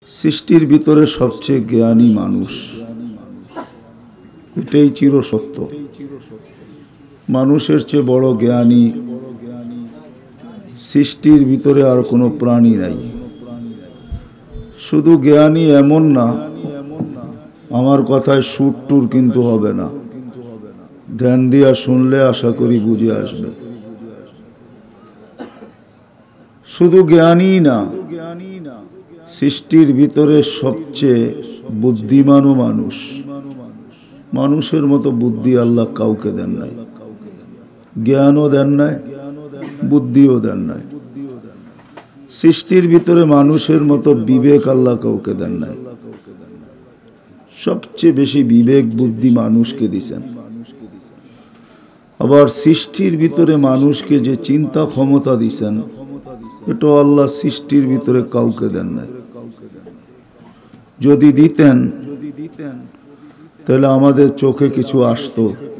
সৃষ্টির ভিতরে সবচেয়ে জ্ঞানী মানুষ, এটাই চিরসত্য। মানুষের চেয়ে বড় জ্ঞানী সৃষ্টির ভিতরে আর কোনো প্রাণী নাই। শুধু জ্ঞানী এমন না, আমার কথায় সুর টুর কিন্তু হবে না, ধ্যান দিয়া শুনলে আশা করি বুঝে আসবে। শুধু জ্ঞানী না, সৃষ্টির ভিতরে সবচেয়ে বুদ্ধিমানও মানুষ। মানুষের মতো বুদ্ধি আল্লাহ কাউকে দেন নাই, জ্ঞানও দেন নাই, বুদ্ধিও দেন নাই। সৃষ্টির ভিতরে মানুষের মতো বিবেক আল্লাহ কাউকে দেন নাই। সবচেয়ে বেশি বিবেক বুদ্ধি মানুষকে দিছেন। আবার সৃষ্টির ভিতরে মানুষকে যে চিন্তা ক্ষমতা দিছেন, এটা আল্লাহ সৃষ্টির ভিতরে কাউকে দেন নাই। যদি দিতেন তাহলে আমাদের চোখে কিছু আসতো।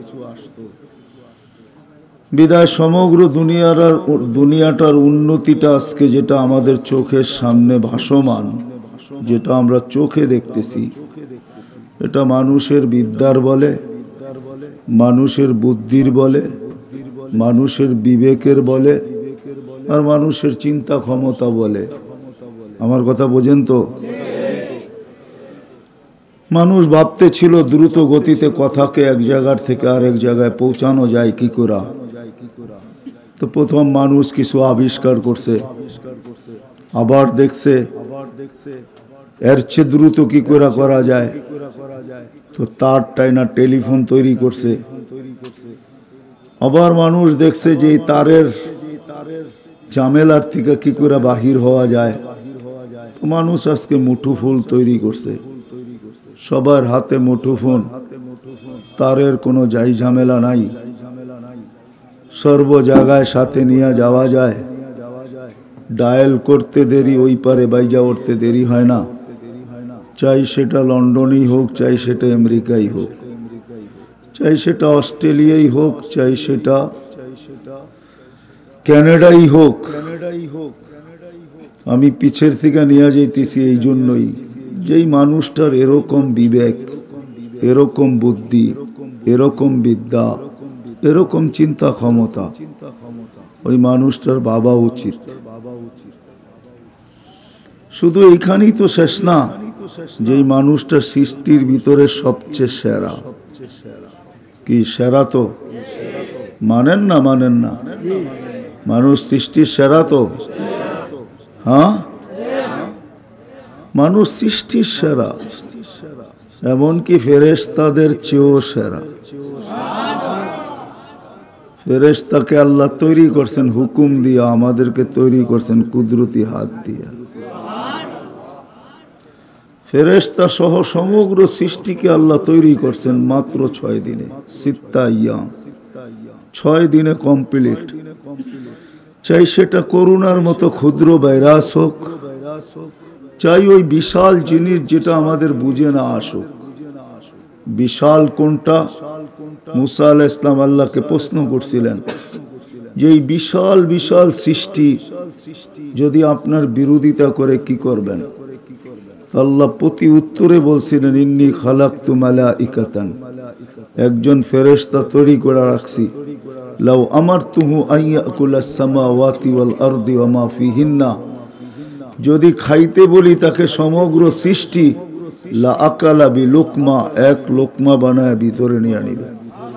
বিদায় সমগ্র দুনিয়াটার উন্নতিটা আজকে যেটা আমাদের চোখের সামনে ভাসমান, যেটা আমরা চোখে দেখতেছি, এটা মানুষের বিদ্যার বলে, মানুষের বুদ্ধির বলে, মানুষের বিবেকের বলে, আর মানুষের চিন্তা ক্ষমতা বলে। আমার কথা বোঝেন তো? মানুষ ভাবতে ছিল দ্রুত গতিতে কথাকে এক জায়গার থেকে আরেক জায়গায় পৌঁছানো যায় কি করে। তো প্রথম মানুষ কিছু আবিষ্কার করছে, আবার দেখছে এর চেয়ে দ্রুত কি করে করা যায়, তো তার টাইনা টেলিফোন তৈরি করছে। আবার মানুষ দেখছে যে তারের ঝামেলার থেকে কি করে বাহির হওয়া যায়, তো মানুষ আজকে মুঠোফোন তৈরি করছে। সবার হাতে মুঠোফোন, তারের কোনো যাই ঝামেলা নাই, সর্ব জায়গায় সাথে নিয়ে যাওয়া যায়। ডায়াল করতে দেরি, ওই পারে বাইজা উঠতে দেরি হয় না। চাই সেটা লন্ডনই হোক, চাই সেটা আমেরিকাই হোক, চাই সেটা অস্ট্রেলিয়াই হোক, চাই সেটা কানাডাই হোক। আমি পিছের থেকে নিয়ে যাইতেছি এই জন্যই, যেই মানুষটার এরকম বিবেক, এরকম বুদ্ধি, এরকম বিদ্যা, এরকম চিন্তা ক্ষমতা, ওই মানুষটার বাবা উচিত। শুধু এইখানেই তো শেষ না, যেই মানুষটা সৃষ্টির ভিতরে সবচেয়ে সেরা। কি সেরা? তো মানেন না? মানেন না? মানুষ সৃষ্টির সেরা তো? হ্যাঁ, মানুষ সৃষ্টির সেরা, এমনকি ফেরেশতাদের চেয়েও সেরা। ফেরেশতাকে আল্লাহ তৈরি করছেন হুকুম দিয়া, আমাদেরকে তৈরি করছেন কুদরতি হাত দিয়া। ফেরেশতা সহ সমগ্র সৃষ্টিকে আল্লাহ তৈরি করছেন মাত্র 6 দিনে। 6 দিনে কমপ্লিট। চাই সেটা করোনার মতো ক্ষুদ্র ভাইরাস হোক, চাই ওই বিশাল জিনিস যেটা আমাদের বুঝে না আসুক। বিশাল কোনটা? মুসা আলাইহিস সালাম আল্লাহকে প্রশ্ন করছিলেন যে এই বিশাল বিশাল সৃষ্টি যদি আপনার বিরোধিতা করে কি করবেন? আল্লাহ প্রতি উত্তরে বলছিলেন, ইন্নী খালাকতু মালাইকাতান, একজন ফেরেশতা তৈরি করে রাখছি। লাউ আমারতুহু আইয়াকুলাস সামাওয়াতি ওয়াল আরদি ওয়া মা ফিহিন্না, যদি খাইতে বলি তাকে সমগ্র সৃষ্টি, লা আকালা বি লুকমা, এক লোকমা বানায় ভিতরে নিয়ে নিবে।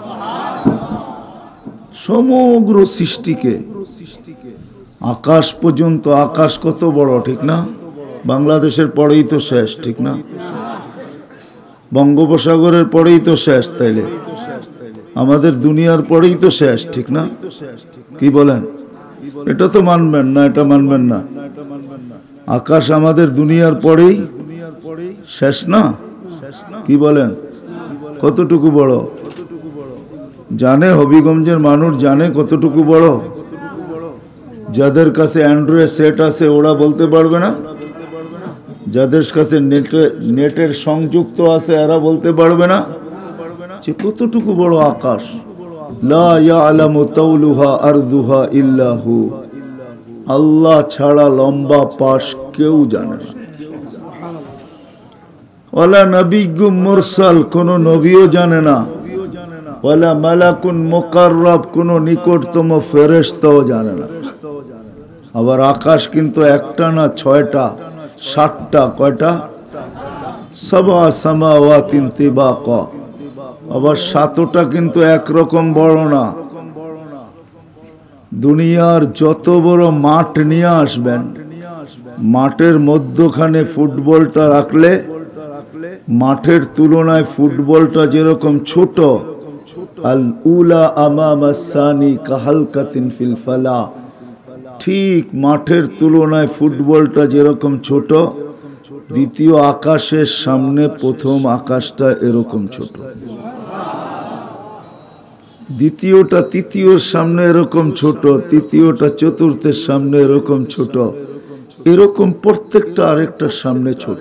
সমগ্র সৃষ্টিকে, আকাশ পর্যন্ত। আকাশ কত বড়, ঠিক না? বাংলাদেশের পরেই তো শেষ, ঠিক না? বঙ্গোপসাগরের পরেই তো শেষ, তাইলে আমাদের দুনিয়ার পরেই তো শেষ, ঠিক না? কি বলেন? এটা তো মানবেন না, এটা মানবেন না। আকাশ আমাদের দুনিয়ার পরেই শেষ না? কি বলেন? কতটুকু বড় জানে? হবিগঞ্জের মানুষ জানে কতটুকু বড়? যাদের কাছে অ্যান্ড্রয়েড সেট আছে ওরা বলতে পারবে না, যাদের কাছে নেটের সংযুক্ত আছে এরা বলতে পারবে না যে কতটুকু বড় আকাশ। লা ইয়ালামু তাওলুহা আরদুহা ইল্লা হু, আল্লাহ ছাড়া লম্বা পাশ কেউ জানে না। ওয়ালা নবিয়্যুম মুরসাল, কোন নবীও জানে না। ওয়ালা মালাকুন মুকাররাব, কোন নিকটতম ফেরেশতাও জানে না। আবার আকাশ কিন্তু একটা না 6টা 7টা, কয়টা? সাবা সামাওয়াতিন তিবাকা। আবার 7টা কিন্তু একরকম বড় না। দুনিয়ার যত বড় মাঠ নিয়ে আসবেন, মাঠের মধ্যখানে ফুটবলটা রাখলে মাঠের তুলনায় ফুটবলটা যেরকম ছোট, আল উলা আমামা সানি কাহালকাতিন ফিল ফালা, ঠিক মাঠের তুলনায় ফুটবলটা যেরকম ছোট, দ্বিতীয় আকাশের সামনে প্রথম আকাশটা এরকম ছোট, দ্বিতীয়টা তৃতীয়র সামনে এরকম ছোট, তৃতীয়টা চতুর্থের সামনে এরকম ছোট, এরকম প্রত্যেকটা আরেকটার সামনে ছোট।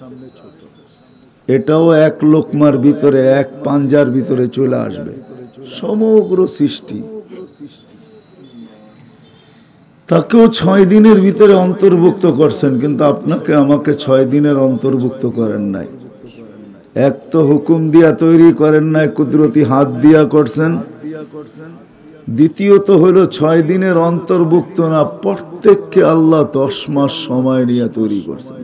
এটাও এক লোকমার ভিতরে, এক পাঞ্জার ভিতরে চলে আসবে। সমগ্র সৃষ্টি তাকেও 6 দিনের ভিতরে অন্তর্ভুক্ত করছেন, কিন্তু আপনাকে আমাকে 6 দিনের অন্তর্ভুক্ত করেন নাই। এক তো হুকুম দিয়া তৈরি করেন নাই, কুদরতি হাত দিয়া করছেন। দ্বিতীয়ত হলো 6 দিনের অন্তর্ভুক্ত না, প্রত্যেককে আল্লাহ 10 মাস সময় নিয়ে তৈরি করছেন।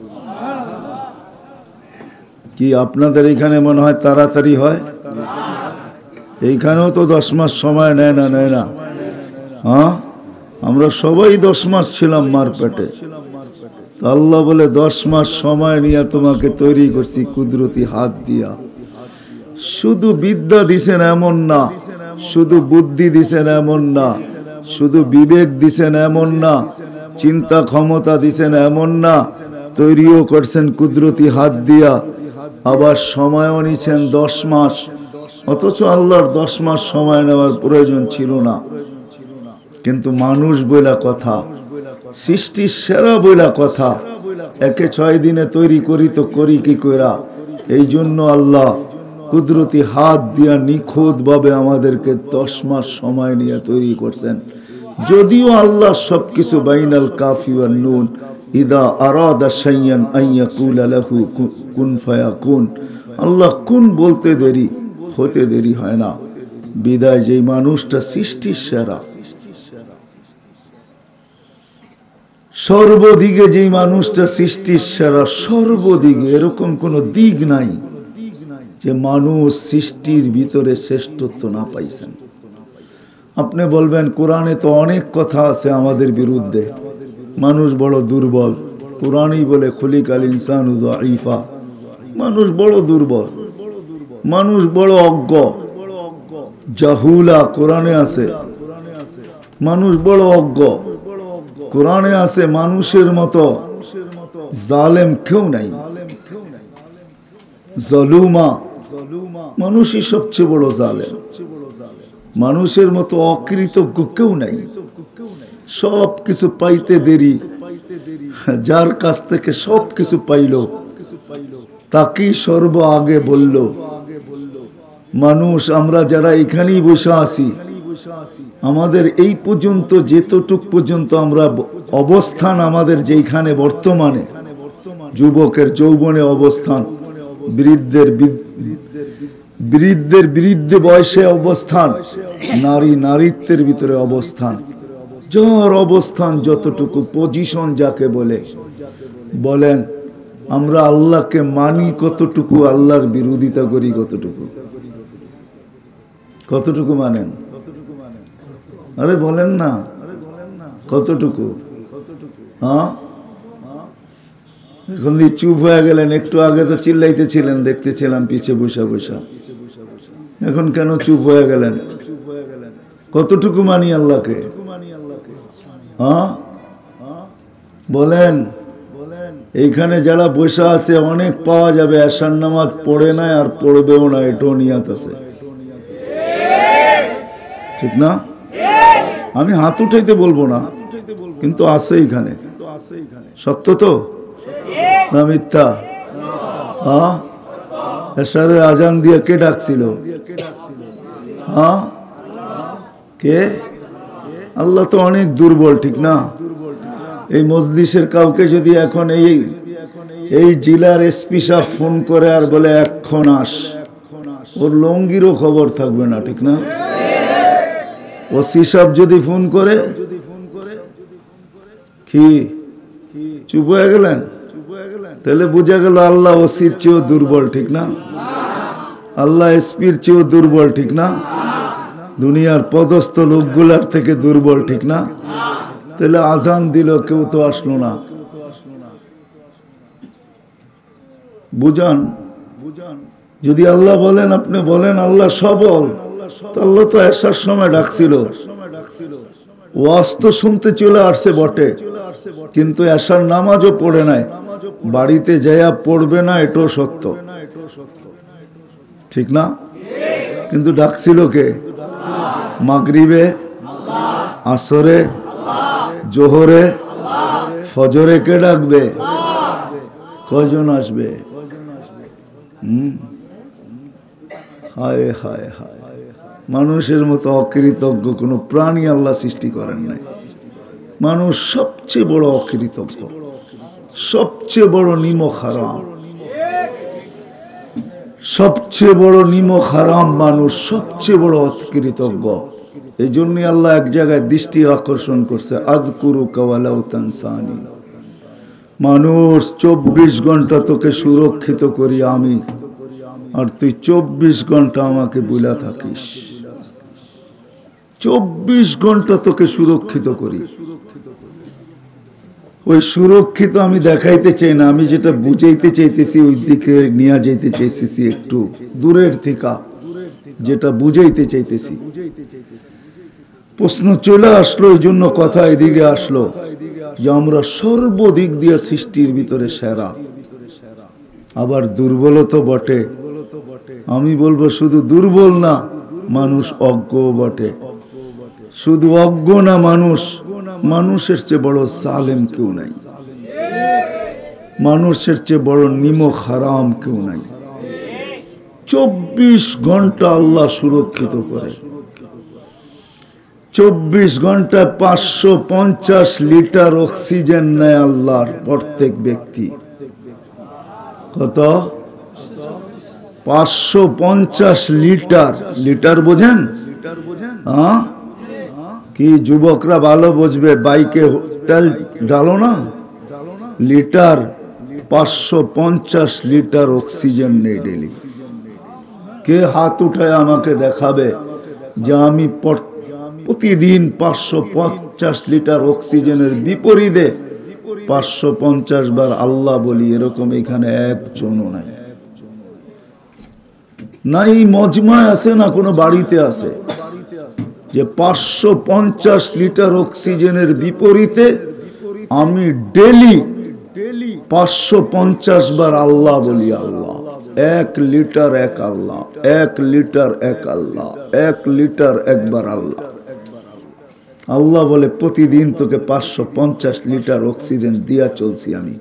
কি আপনাদের এখানে মনে হয় তাড়াতাড়ি হয়? এইখানেও তো 10 মাস সময় নেয় না, নেয় না? হ্যাঁ, আমরা সবাই 10 মাস ছিলাম মার পেটে। আল্লাহ বলে 10 মাস সময় নিয়ে তোমাকে তৈরি করছি কুদরতি হাত দিয়া। শুধু বিদ্যা দিছেন এমন না, শুধু বুদ্ধি দিছেন এমন না, শুধু বিবেক দিছেন এমন না, চিন্তা ক্ষমতা দিছেন এমন না, তৈরিও করছেন কুদরতি হাত দিয়া। আবার সময়ও নিছেন 10 মাস। অথচ আল্লাহর 10 মাস সময় নেওয়ার প্রয়োজন ছিল না, কিন্তু মানুষ বইলা কথা, সৃষ্টির সেরা বইলা কথা, একে 6 দিনে তৈরি করি তো করি কি কইরা। এই জন্য আল্লাহ কুদরতি হাত দিয়া নিখুঁত ভাবে আমাদেরকে 10 মাস সময় নিয়ে তৈরি করছেন। যদিও আল্লাহ সবকিছু বাইনাল কাফি ওয়ান নুন, ইদা আরাদা শাইয়ান আন ইয়াকুলা লাহু কুন ফায়াকুন। আল্লাহ কুন বলতে দেরি, হতে দেরি হয় না। বিদায় যেই মানুষটা সৃষ্টির সেরা, সর্বদিকে যেই মানুষটা সৃষ্টির সেরা, সর্বদিকে এরকম কোনো দিক নাই যে মানুষ সৃষ্টির ভিতরে শ্রেষ্ঠত্ব না পাইছেন। আপনি বলবেন কোরআনে তো অনেক কথা আছে আমাদের বিরুদ্ধে, মানুষ বড় দুর্বল। কোরআনই বলে খুলিকাল ইনসানু যায়ীফা, মানুষ বড় দুর্বল, মানুষ বড় অজ্ঞ, জাহুলা কোরআনে আছে। মানুষ বড় অজ্ঞ, কোরআনে আছে। মানুষের মতো জালেম কেউ নাই, জালুমা, মানুষই সবচেয়ে বড় জালেম। মানুষের মতো অকৃতজ্ঞ কেউ নাই। সব কিছু পাইতে দেরি, যার কাছ থেকে সব কিছু পাইল তাকেই সর্ব আগে বলল। মানুষ আমরা যারা এখানেই বসে আছি, আমাদের এই পর্যন্ত যেতটুক পর্যন্ত আমরা অবস্থান, আমাদের যেখানে বর্তমানে যুবকের যৌবনে অবস্থান, বৃদ্ধের বৃদ্ধে বয়সে অবস্থান, নারী নারীত্বের ভিতরে অবস্থান, যার অবস্থান যতটুকু পজিশন যাকে বলে, বলেন আমরা আল্লাহকে মানি কতটুকু, আল্লাহর বিরোধিতা করি কতটুকু? কতটুকু মানেন? আরে বলেন না, কতটুকু? হ্যাঁ, এখন দিয়ে চুপ হয়ে গেলেন। একটু আগে তো চিল্লাইতেছিলেন, দেখতেছিলাম পিছে বসা বসা। এখন কেন চুপ হয়ে গেলেন? কতটুকু মানি আল্লাহকে? হ্যাঁ বলেন। এইখানে যারা বসা আছে অনেক পাওয়া যাবে এশার নামাজ পড়ে নাই আর পড়বেও না, এটাও নিয়াত আছে, ঠিক না? আমি হাত উঠাইতে বলবো না, কিন্তু আছে এইখানে। সত্য তো না মিথ্যা? হ্যাঁ, এশারের আজান দিয়ে কে ডাকছিল? হ্যাঁ, কে? আল্লাহ তো অনেক দুর্বল, ঠিক না? এই মজলিসের কাউকে যদি এখন এই জেলার এসপি সাহেব ফোন করে আর বলে এক্ষণ আস, ওর লঙ্গিরও খবর থাকবে না, ঠিক না? ওসি সাহেব যদি ফোন করে কি চুপ হয়ে গেলেন, তাহলে বোঝা গেল আল্লাহ ওসির চেয়েও দুর্বল, ঠিক না? আল্লাহ এসপির চেয়েও দুর্বল, ঠিক না? দুনিয়ার পদস্থ লোকগুলার থেকে দুর্বল, ঠিক না? তাহলে আজান দিল, কেউ তো আসলো না। বুঝান, যদি আল্লাহ বলেন, আপনি বলেন আল্লাহ সবল, তো আল্লাহ তো এসার সময় ডাকছিল, ওয়াজ তো শুনতে চলে আসছে বটে, কিন্তু এসার নামাজও পড়ে নাই, বাড়িতে যাইয়া পড়বে না, এটাও সত্য, ঠিক না? কিন্তু ডাকছিল কে? মাগরিবে, আসরে, জোহরে, ফজরে কে ডাকবে? কয়জন আসবে? হায় হায় হায়, মানুষের মতো অকৃতজ্ঞ কোন প্রাণী আল্লাহ সৃষ্টি করেন নাই। মানুষ সবচেয়ে বড় অকৃতজ্ঞ, সবচেয়ে বড় নিমক হারাম, সবচেয়ে বড় নিমক হারাম মানুষ, সবচেয়ে বড় অকৃতজ্ঞ। এই জন্যই আল্লাহ এক জায়গায় দৃষ্টি আকর্ষণ করছে, আযকুরুকা ওয়ালাউ তানসানি। মানুষ 24 ঘন্টা তোকে সুরক্ষিত করি আমি, আর তুই 24 ঘন্টা আমাকে ভুলা থাকিস। 24 ঘন্টা তোকে সুরক্ষিত করি। ওই সুরক্ষিত আমি দেখাইতে চাই না, আমি যেটা বুঝাইতে চাইতেছি ওই দিকে নিয়ে যাইতে চাইতেছি, একটু দূরের থেকে যেটা বুঝাইতে চাইতেছি। প্রশ্ন চলে আসলো, এই জন্য কথা এদিকে আসলো যে আমরা সর্বদিক দিয়ে সৃষ্টির ভিতরে সেরা, আবার দুর্বলতা বটে। আমি বলবো শুধু দুর্বল না, মানুষ অজ্ঞ বটে। শুধু অজ্ঞ না, মানুষের চেয়ে বড় জালেম কেউ নাই, মানুষের চেয়ে বড় নিমক হারাম কেউ নাই। 24 ঘন্টা আল্লাহ সুরক্ষিত করে। 24 ঘন্টায় 550 লিটার অক্সিজেন নেয় আল্লাহর প্রত্যেক ব্যক্তি। কত? 550 লিটার। লিটার বোঝেন? হ্যাঁ, কি যুবকরা ভালো বুঝবে, বাইকে তেল ডালো না, লিটার 550 লিটার অক্সিজেন নেই ডেলি। কে হাত উঠায় আমাকে দেখাবে যে আমি প্রতিদিন 550 লিটার অক্সিজেনের বিপরীতে 550 বার আল্লাহ বলি, এরকম এখানে একজনও নাই। নাই মজমায় আছে না কোনো বাড়িতে আছে যে 550 লিটার অক্সিজেনের বিপরীতে আমি ডেলি 550 বার আল্লাহ বলি। আল্লাহ 1 লিটার এক আল্লাহ, 1 লিটার এক আল্লাহ, 1 লিটার একবার আল্লাহ। আল্লাহ বলে প্রতিদিন তোকে 550 লিটার অক্সিজেন দিয়া চলছি আমি।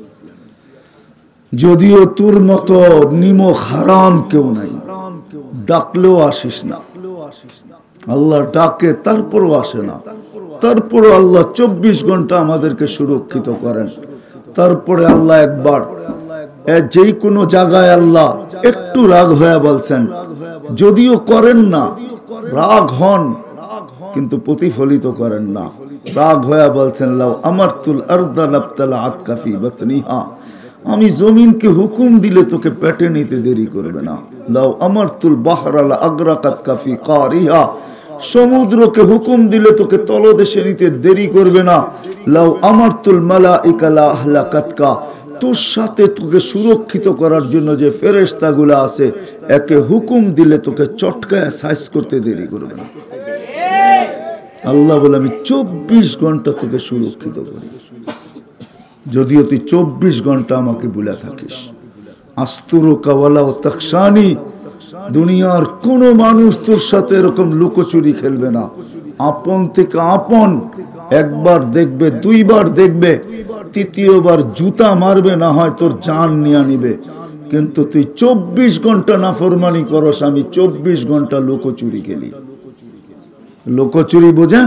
যদিও তোর মতো নিমক হারাম কেউ নাই, ডাকলেও আসিস না। আল্লাহ ডাকে তারপরও আসে না, তারপরও আল্লাহ 24 ঘন্টা আমাদেরকে সুরক্ষিত করেন। তারপরে আল্লাহ একবার যে কোনো জায়গায় আল্লাহ একটু রাগ হয়ে বলছেন, যদিও করেন না, রাগ হন কিন্তু প্রতিফলিত করেন না। রাগ হয়ে বলছেন, লাউ আমারতুল আরদা লাবতালাআত কাফি বাতনিহা, আমি জমিনকে হুকুম দিলে তোকে পেটে নিতে দেরি করবে না। লাউ আমারতুল বাহরা লা আগরাকাত কাফি কারিহা, সমুদ্রকে হুকুম দিলে তোকে তলদেশে নিতে দেরি করবে না। লাউ আমারতুল মালাইকা লা আহলাকাতকা, তোর সাথে তোকে সুরক্ষিত করার জন্য যে ফেরেশতাগুলো আছে, একে হুকুম দিলে তোকে চটকায় সাইজ করতে দেরি করবে না। আল্লাহ বলে আমি 24 ঘন্টা তোকে সুরক্ষিত করি, যদিও তুই 24 ঘন্টা আমাকে ভুলে থাকিস। আস্তুরুকা ওয়ালা তাকশানি, দুনিয়ার কোন মানুষ তোর সাথে এরকম লুকোচুরি খেলবে না। আপন থেকে আপন একবার দেখবে, দুইবার দেখবে, তৃতীয়বার জুতা মারবে, না হয় তোর জান নিয়ে নিবে। কিন্তু তুই 24 ঘন্টা নাফরমানি করস, আমি 24 ঘন্টা লুকোচুরি খেলি। লোকচুরি বোঝেন?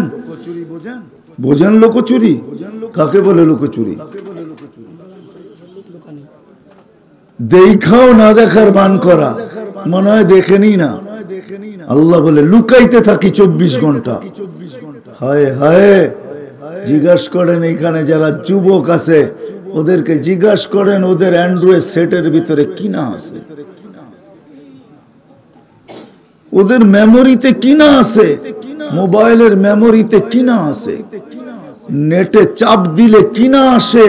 বোঝেন লোকচুরি কাকে বলে? লোকচুরি দেখাও না দেখার বান করা, মনে হয় দেখেনি না। আল্লাহ বলে লুকাইতে থাকি 24 ঘন্টা। হায় হায়, জিজ্ঞাসা করেন এখানে যারা যুবক আছে ওদেরকে জিজ্ঞাসা করেন ওদের অ্যান্ড্রয়েড সেটের ভিতরে কি না আছে, ওদের মেমোরিতে কি না আছে, মোবাইলের মেমোরিতে কি না আছে, নেটে চাপ দিলে কি না আসে,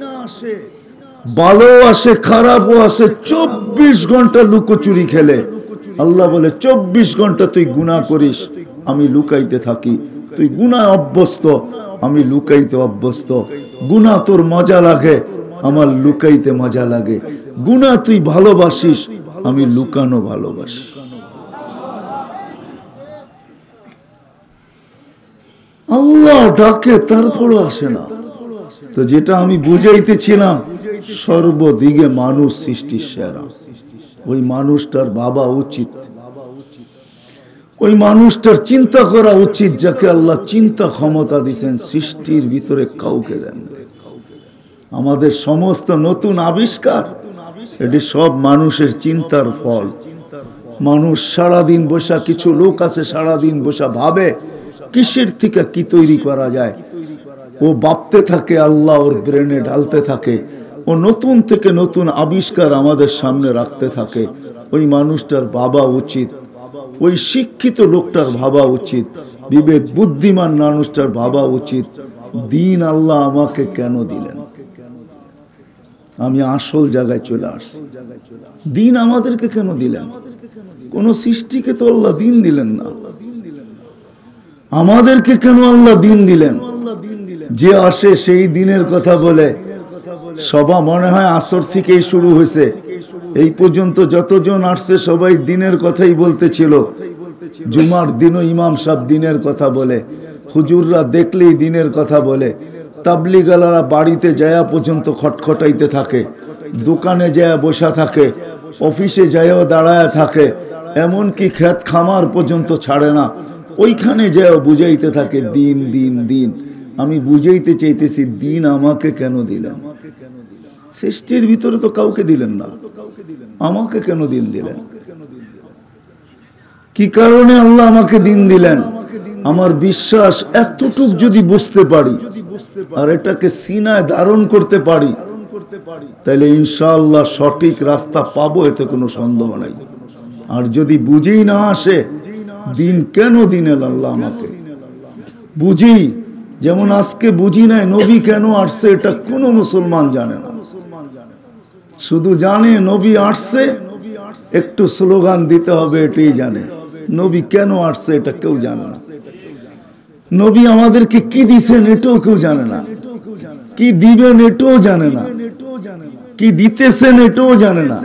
ভালো আসে খারাপও আসে। 24 ঘন্টা লুকোচুরি খেলে। আল্লাহ বলে 24 ঘন্টা তুই গুনাহ করিস, আমি লুকাইতে থাকি। তুই গুনাহ অভ্যস্ত, আমি লুকাইতে অভ্যস্ত। গুনাহ তোর মজা লাগে, আমার লুকাইতে মজা লাগে। গুনাহ তুই ভালোবাসিস, আমি লুকানো ভালোবাসি। আল্লাহ ডাকে তারপরও আসে না। তো যেটা আমি বুঝাইতেছিলাম, সর্বদিকে মানুষ সৃষ্টির সেরা। ওই মানুষটার ভাবা উচিত, ওই মানুষটার চিন্তা করা উচিত যাকে আল্লাহ চিন্তা ক্ষমতা দিয়েছেন, সৃষ্টির ভিতরে কাউকে দেন। আমাদের সমস্ত নতুন আবিষ্কার এটি সব মানুষের চিন্তার ফল। মানুষ সারাদিন বসা, কিছু লোক আছে সারাদিন বসা ভাবে কিসের থেকে কি তৈরি করা যায়। ও ভাবতে থাকে, আল্লাহ ওর ব্রেনে ঢালতে থাকে, ও নতুন থেকে নতুন আবিষ্কার আমাদের সামনে রাখতে থাকে। ওই মানুষটার ভাবা উচিত, ওই শিক্ষিত লোকটার ভাবা উচিত, বিবেক বুদ্ধিমান মানুষটার ভাবা উচিত, দিন আল্লাহ আমাকে কেন দিলেন। আমি আসল জায়গায় চলে আসছি। দিন আমাদেরকে কেন দিলেন? কোন সৃষ্টিকে তো আল্লাহ দিন দিলেন না। আমাদেরকে কেন আল্লাহ দিন দিলেন? যে আসে সেই দিনের কথা বলে। সভা মনে হয় আসর থেকেই শুরু হয়েছে, এই পর্যন্ত যতজন আসছে সবাই দিনের কথাই বলতেছিল। জুমার দিনও ইমাম সাহেব দিনের কথা বলে, হুজুররা দেখলেই দিনের কথা বলে, তাবলিগালারা বাড়িতে যায়া পর্যন্ত খটখটাইতে থাকে, দোকানে যায়া বসা থাকে, অফিসে যায়াও দাঁড়ায় থাকে, এমনকি ক্ষেত খামার পর্যন্ত ছাড়ে না, ওইখানে যাও বুঝাইতে থাকে দিন দিন দিন। আমি বুঝাইতে চাইতেছি দিন আমাকে কেন দিলেন? সৃষ্টির ভিতরে তো কাউকে দিলেন না, আমাকে কেন দিন দিলেন? কি কারণে আল্লাহ আমাকে দিন দিলেন? আমার বিশ্বাস এতটুক যদি বুঝতে পারি আর এটাকে সিনায় ধারণ করতে পারি, তাহলে ইনশাআল্লাহ সঠিক রাস্তা পাবো, এতে কোনো সন্দেহ নাই। আর যদি বুঝেই না আসে দিন কেন দিলেন আল্লাহ আমাকে, বুঝি যেমন আজকে বুঝি নাই নবী কেন আসছে, এটা কোনো মুসলমান জানে না। শুধু জানে নবী আসছে, একটু স্লোগান দিতে হবে এটাই জানে। নবী কেন আসছে এটা কেউ জানে না। নবী আমাদেরকে কি দিছেন এটাও কেউ জানে না, কি দিবেন এটাও জানে না, কি দিতেছেন এটাও জানে না।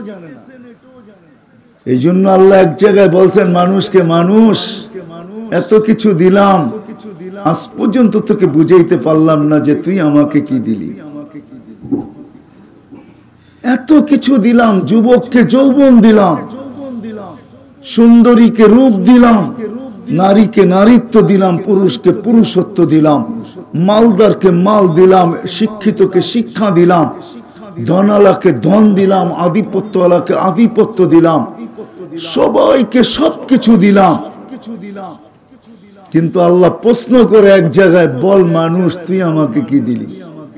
এই জন্য আল্লাহ এক জায়গায় বলছেন মানুষকে, মানুষ এত কিছু দিলাম, আজ পর্যন্ত তোকে বুঝাইতে পারলাম না যে তুই আমাকে কি দিলি। এত কিছু দিলাম, যুবককে যৌবন দিলাম, সুন্দরীকে রূপ দিলাম, নারীকে নারীত্ব দিলাম, পুরুষকে পুরুষত্ব দিলাম, মালদারকে মাল দিলাম, শিক্ষিতকে শিক্ষা দিলাম, ধনালাকে ধন দিলাম, আধিপত্যওয়ালাকে আধিপত্য দিলাম, সবাইকে সবকিছু দিলাম। কিন্তু আল্লাহ প্রশ্ন করে এক জায়গায়, বল মানুষ তুই আমাকে কি দিলি?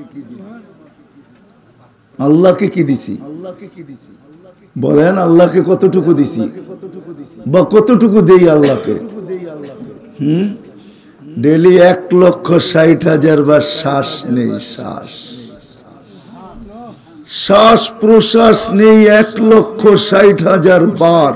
আল্লাহকে কি দিছি? বলেন আল্লাহকে কতটুকু দিছি বা কতটুকু দেই আল্লাহকে? ডেলি 1,60,000 বার শ্বাস নেই, শ্বাস প্রশ্বাস নেই 1,60,000 বার।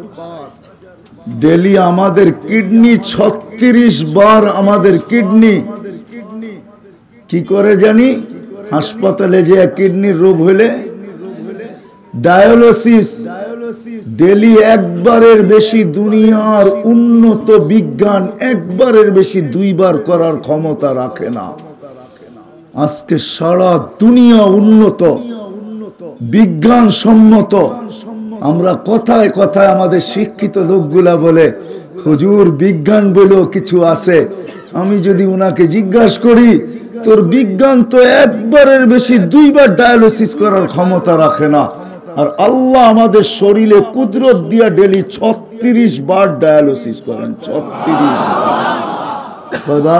ডেলি আমাদের কিডনি 36 বার, আমাদের কিডনি কি করে জানি, হাসপাতালে যে কিডনির রোগ হইলে ডায়ালিসিস, ডেলি একবারের বেশি, দুনিয়ার উন্নত বিজ্ঞান একবারের বেশি 2 বার করার ক্ষমতা রাখে না। আজকে সারা দুনিয়া উন্নত বিজ্ঞান সম্মত। আমরা কথায় কথায় আমাদের শিক্ষিত লোকগুলা বলে হুজুর বিজ্ঞান বলেও কিছু আছে। আমি যদি উনাকে জিজ্ঞাসা করি তোর বিজ্ঞান তো একবারের বেশি 2 বার ডায়ালিসিস করার ক্ষমতা রাখে না, আর আল্লাহ আমাদের শরীরে কুদরত দিয়া ডেলি 36 বার ডায়ালিসিস করেন। 36 বার,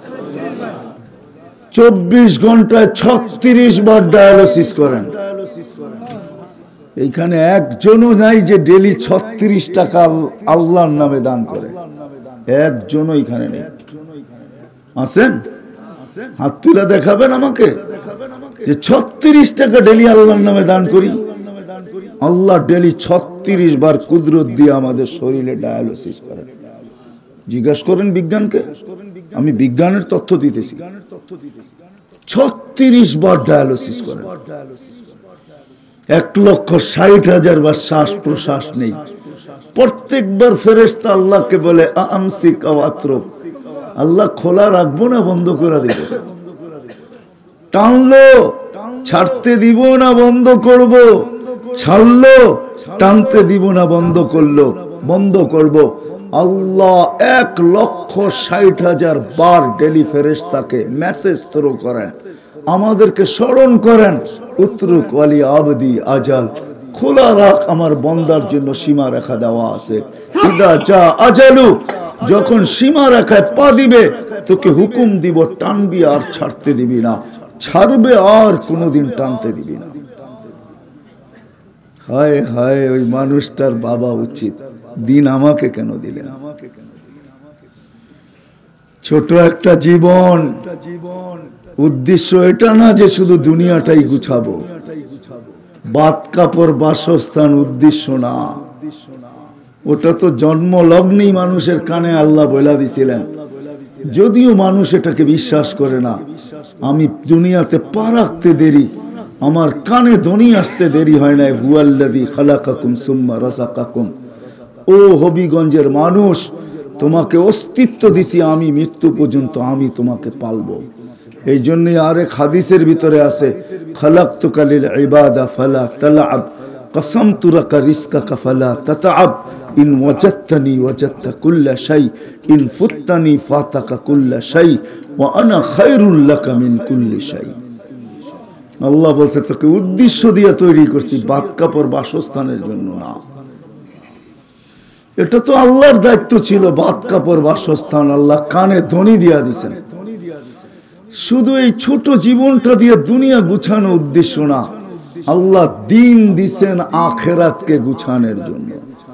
24 ঘন্টায় 36 বার ডায়ালিসিস করেন। এইখানে একজনও নাই যে ডেলি 36 টাকা আল্লাহর নামে দান করে, একজনও এখানে নেই। আছেন? হাত তুলে দেখাবেন আমাকে যে 36 টাকা ডেলি আল্লাহর নামে দান করি। আল্লাহ ডেলি 36 বার কুদরত দিয়ে আমাদের শরীরে ডায়ালিসিস করেন। জিজ্ঞাসা করেন বিজ্ঞানকে, আমি বিজ্ঞানের তথ্য দিতেছি। 36 বার ডায়ালিসিস করেন। 1,60,000 বার শ্বাস প্রশ্বাস নেই। প্রত্যেকবার ফেরেশতা আল্লাহকে বলে আমসিক আও আতরুক, আল্লাহ খোলা রাখবো না বন্ধ করে দিব? টানলো ছাড়তে দিব না বন্ধ করব, ছাড়লো টানতে দিব না বন্ধ করলো বন্ধ করব। আল্লাহ 1,60,000 বার ডেলি ফেরেশতাকে মেসেজ থ্রো করেন, আমাদেরকে স্মরণ করেন, উতরুক ওয়ালি আবদি আজাল, খোলা রাখ আমার বন্দার জন্য সীমা রেখা দেওয়া আছে। ইদা যা আজালু, যখন সীমা রেখায় পা দিবে তোকে হুকুম দিব, টানবি আর ছাড়তে দিবি না, ছাড়বে আর কোনোদিন টানতে দিবি না। হায় হায়, ওই মানুষটার বাবা উচিত, দিন আমাকে কেন দিলেন? ছোট একটা জীবন, উদ্দেশ্য এটা না যে শুধু দুনিয়াটাই গুছাবো। বাত কাপড় বাসস্থান উদ্দেশ্য না, ওটা তো জন্ম লগ্নেই মানুষের কানে আল্লাহ বলে দিছিলেন। যদিও মানুষ এটাকে বিশ্বাস করে না, আমি দুনিয়াতে পা রাখতে দেরি, আমার কানে ধ্বনি আসতে দেরি হয় না। হুয়াল্লাযী খালাকাকুম সুম্মা রাযাকাকুম, ও হবিগঞ্জের মানুষ, তোমাকে অস্তিত্ব দিছি আমি, মৃত্যু পর্যন্ত আমি তোমাকে পালবো। এই জন্যই আরেক হাদিসের ভিতরে আছে, খালাকতুকা লিল ইবাদা ফালা তালআব, কাসামতু লাকা রিজকাকা ফালা তাতআব, ইন ওয়াজাদতানি ওয়াজাদতা কুল্লা শাই, ইন ফুত্তানি ফাতাকা কুল্লা শাই, ওয়া আনা খায়রুল লাকা মিন কুল্লি শাই। আল্লাহ বলছে তোকে উদ্দেশ্য দিয়ে তৈরি করছি, বাত কাপড় বাসস্থানের জন্য না। এটা তো আল্লাহর দায়িত্ব ছিল, বাত কাপড় বাসস্থান আল্লাহ কানে ধ্বনি দিয়া দিছেন। শুধু এই ছোট জীবনটা দিয়ে দুনিয়া গুছানো উদ্দেশ্য না, আল্লাহ দিন দিছেন আখিরাতকে গুছানোর জন্য,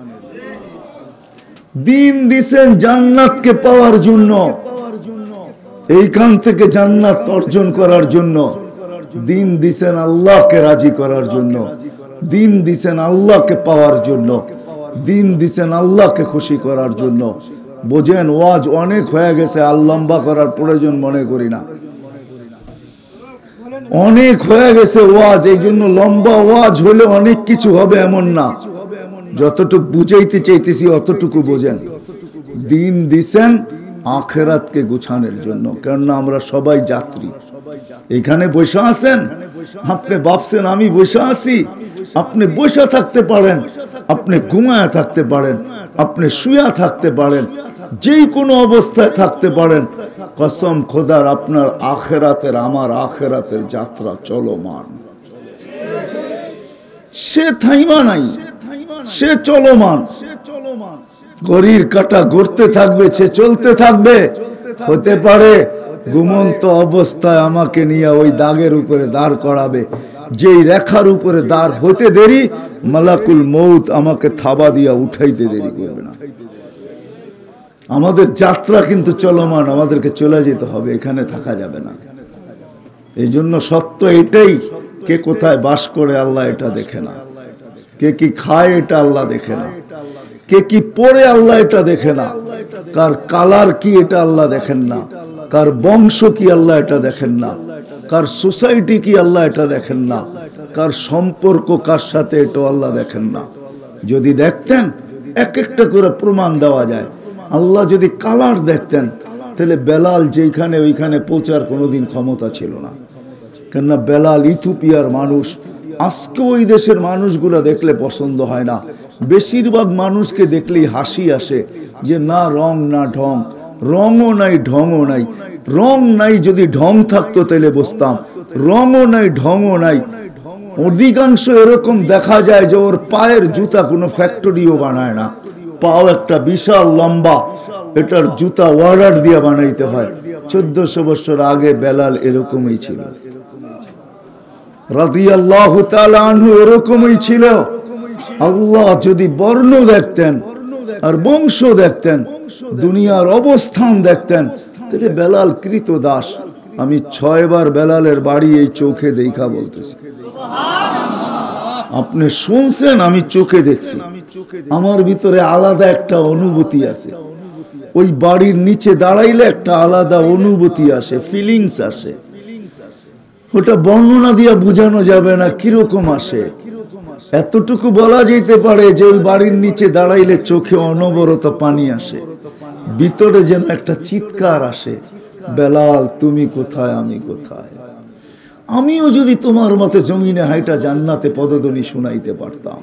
দিন দিছেন জান্নাতকে পাওয়ার জন্য, এইখান থেকে জান্নাত অর্জন করার জন্য। দিন দিছেন আল্লাহকে রাজি করার জন্য, দিন দিছেন আল্লাহকে পাওয়ার জন্য, দিন দিছেন আল্লাহকে খুশি করার জন্য। বোঝেন, ওয়াজ অনেক হয়ে গেছে, আর লম্বা করার প্রয়োজন মনে করি না। অনেক হয়ে গেছে ওয়াজ, এই জন্য লম্বা ওয়াজ হলে অনেক কিছু হবে এমন না। যতটুকু বুঝাইতে চাইতেছি অতটুকু বোঝেন। দিন দিছেন আখিরাতকে গুছানোর জন্য, কেননা আমরা সবাই যাত্রী। এখানে বসে আছেন, আপনি ভাবছেন আমি বসে আছি, আপনি বসে থাকতে পারেন, আপনি ঘুমায় থাকতে পারেন, আপনি শুয়ে থাকতে পারেন, যেই কোনো অবস্থায় থাকতে পারেন। কসম খোদার, আপনার আখিরাতের, আমার আখিরাতের যাত্রা চলমান, সে থাইমা নাই, সে চলমান। ঘড়ির কাঁটা ঘুরতে থাকবে, সে চলতে থাকবে। হতে পারে ঘুমন্ত অবস্থায় আমাকে নিয়ে ওই দাগের উপরে দাঁড় করাবে, যেই রেখার উপরে দাঁড় হতে দেরি, মালাকুল মউত আমাকে থাবা দিয়া উঠাইতে দেরি করবে না। আমাদের যাত্রা কিন্তু চলমান, আমাদেরকে চলে যেতে হবে, এখানে থাকা যাবে না। এই জন্য সত্য এটাই, কে কোথায় বাস করে আল্লাহ এটা দেখে না, কে কি খায় এটা আল্লাহ দেখে না, কে কি পড়ে আল্লাহ এটা দেখে না, কার কালার কি এটা আল্লাহ দেখেন না, কার বংশ কি আল্লাহ এটা দেখেন না, কার সোসাইটি কি আল্লাহ এটা দেখেন না, কার সম্পর্ক কার সাথে এটা আল্লাহ দেখেন না। যদি দেখতেন, এক একটা করে প্রমাণ দেওয়া যায়। আল্লাহ যদি কালার দেখতেন, তাহলে বেলাল যেখানে ওইখানে পৌঁছার কোনোদিন ক্ষমতা ছিল না। কেননা বেলাল ইথিওপিয়ার মানুষ। আজকে ওই দেশের মানুষগুলো দেখলে পছন্দ হয় না, বেশিরভাগ মানুষকে দেখলেই হাসি আসে, যে না রং না ঢং, রঙও নাই ঢংও নাই। রং নাই, যদি ঢং থাকতো তাহলে বসতাম। রঙও নাই ঢংও নাই। অধিকাংশ এরকম দেখা যায় যে ওর পায়ের জুতা কোনো ফ্যাক্টরিও বানায় না, পাও একটা বিশাল লম্বা, এটার জুতা অর্ডার দিয়ে বানাইতে হয়। 1400 বছর আগে বেলাল এরকমই ছিল, রাদিয়াল্লাহু তাআলা আনহু এরকমই ছিল। আল্লাহ যদি বর্ণ দেখতেন আর বংশ দেখতেন, দুনিয়ার অবস্থান দেখতেন, তাহলে বেলাল কৃতদাস। আমি 6 বার বেলালের বাড়ি এই চোখে দেখা বলতেছি। আপনি শুনছেন, আমি চোখে দেখছি। আমার ভিতরে আলাদা একটা অনুভূতি আছে। ওই বাড়ির নিচে দাঁড়াইলে একটা আলাদা অনুভূতি আসে, ফিলিংস আসে। ওটা বর্ণনা দিয়ে বোঝানো যাবে না কিরকম আসে। এতটুকু বলা যেতে পারে যে ওই বাড়ির নিচে দাঁড়াইলে চোখে অনবরত পানি আসে, ভিতরে যেন একটা চিৎকার আসে, বেলাল তুমি কোথায়, আমি কোথায়। আমিও যদি তোমার মতে জমিনে হাইটা জান্নাতে পদধ্বনি শুনাইতে পারতাম,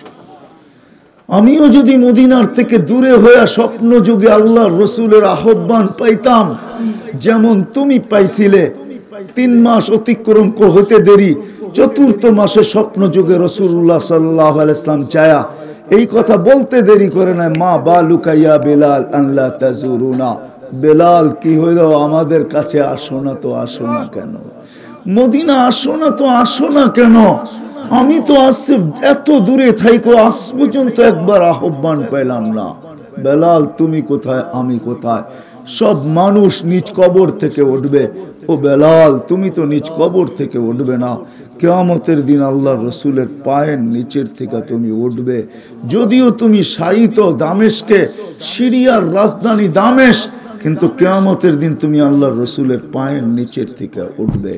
আমিও যদি মদিনার থেকে দূরে হয়ে স্বপ্ন যুগে আল্লাহর রসুলের আহ্বান পাইতাম যেমন তুমি পাইছিলে। 3 মাস অতিক্রম হতে দেরি, 4th মাসে স্বপ্ন যুগে রাসূলুল্লাহ সাল্লাল্লাহু আলাইহি ওয়াসাল্লাম চায়া এই কথা বলতে দেরি করে না, মা বালুকা ইয়া বেলাল আল্লাহ তাজুরুনা, বেলাল কি হইলো আমাদের কাছে আসো না তো আসো না কেন, মদিনা আসো না তো আসো না কেন। আমি তো আসছি এত দূরে থাইকো, আজ পর্যন্ত একবার আহ্বান পেলাম না। বেলাল তুমি কোথায়, আমি কোথায়। সব মানুষ নিজ কবর থেকে উঠবে, ও বেলাল তুমি তো নিজ কবর থেকে উঠবে না। কিয়ামতের দিন আল্লাহর রসুলের পায়ের নিচের থেকে তুমি উঠবে। যদিও তুমি শায়িত দামেস্কে, সিরিয়ার রাজধানী দামেস্ক, কিন্তু কিয়ামতের দিন তুমি আল্লাহর রসুলের পায়ের নিচের থেকে উঠবে।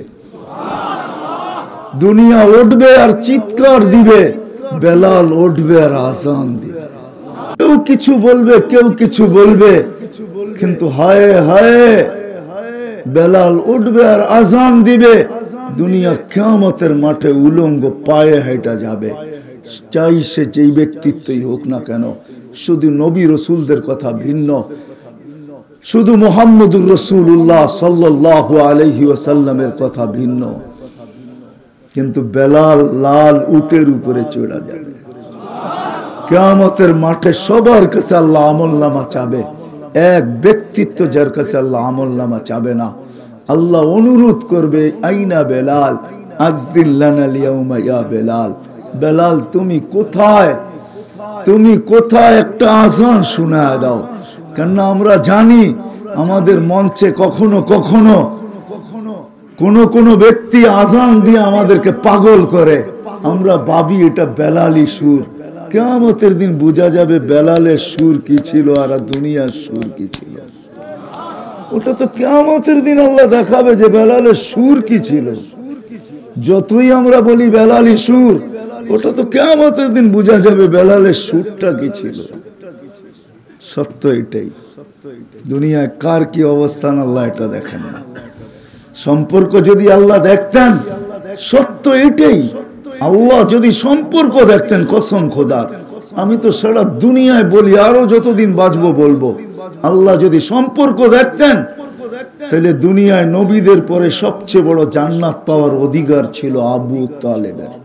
দুনিয়া উঠবে আর চিৎকার দিবে, বেলাল উঠবে আর আজান দিবে। কেউ কিছু বলবে, কেউ কিছু বলবে, কিন্তু হায় হায় বেলাল উঠবে আর আজান দিবে। দুনিয়া কিয়ামতের মাঠে উলঙ্গ পায়ে হেঁটে যাবে। চাই সে যেই ব্যক্তিত্বই হোক না কেন, শুধু নবী রসুলদের কথা ভিন্ন, শুধু মুহাম্মদুর রাসূলুল্লাহ সাল্লাল্লাহু আলাইহি ওয়াসাল্লামের কথা ভিন্ন, কিন্তু বেলাল লাল উটের উপরে চড়া যাবে। কিয়ামতের মাঠে সবার কাছে আল্লাহ আমলনামা চাবে, এক ব্যক্তিত্ব যার কাছে আল্লাহ আমলনামা চাবে না। আল্লাহ অনুরোধ করবে, আইনা বেলাল আযিন লানা আল-ইয়াওমা ইয়া বেলাল, বেলাল তুমি কোথায়, তুমি কোথায়, একটা আজান শোনায় দাও। কেন আমরা জানি আমাদের মঞ্চে কখনো কখনো কোন ব্যক্তি আজান দিয়ে আমাদেরকে পাগল করে, আমরা ভাবি এটা বেলালি সুর। কিয়ামতের দিন বোঝা যাবে বেলালের সুর কি ছিল আর দুনিয়ার সুর কি ছিল। ওটা তো কিয়ামতের দিন আল্লাহ দেখাবে যে বেলালের সুর কি ছিল। যতই আমরা বলি বেলালি সুর, ওটা তো কিয়ামতের দিন বোঝা যাবে বেলালের সুরটা কি ছিল। সত্য এটাই। দুনিয়ায় কার কি অবস্থান আল্লাহ এটা দেখেন না। সম্পর্ক যদি আল্লাহ দেখতেন, সত্য এটাই, আল্লাহ যদি সম্পর্ক দেখতেন, কসম খোদার, আমি তো সারা দুনিয়ায় বলি আরো যতদিন বাঁচবো বলবো, আল্লাহ যদি সম্পর্ক দেখতেন তাহলে দুনিয়ায় নবীদের পরে সবচেয়ে বড় জান্নাত পাওয়ার অধিকার ছিল আবু তালেবের।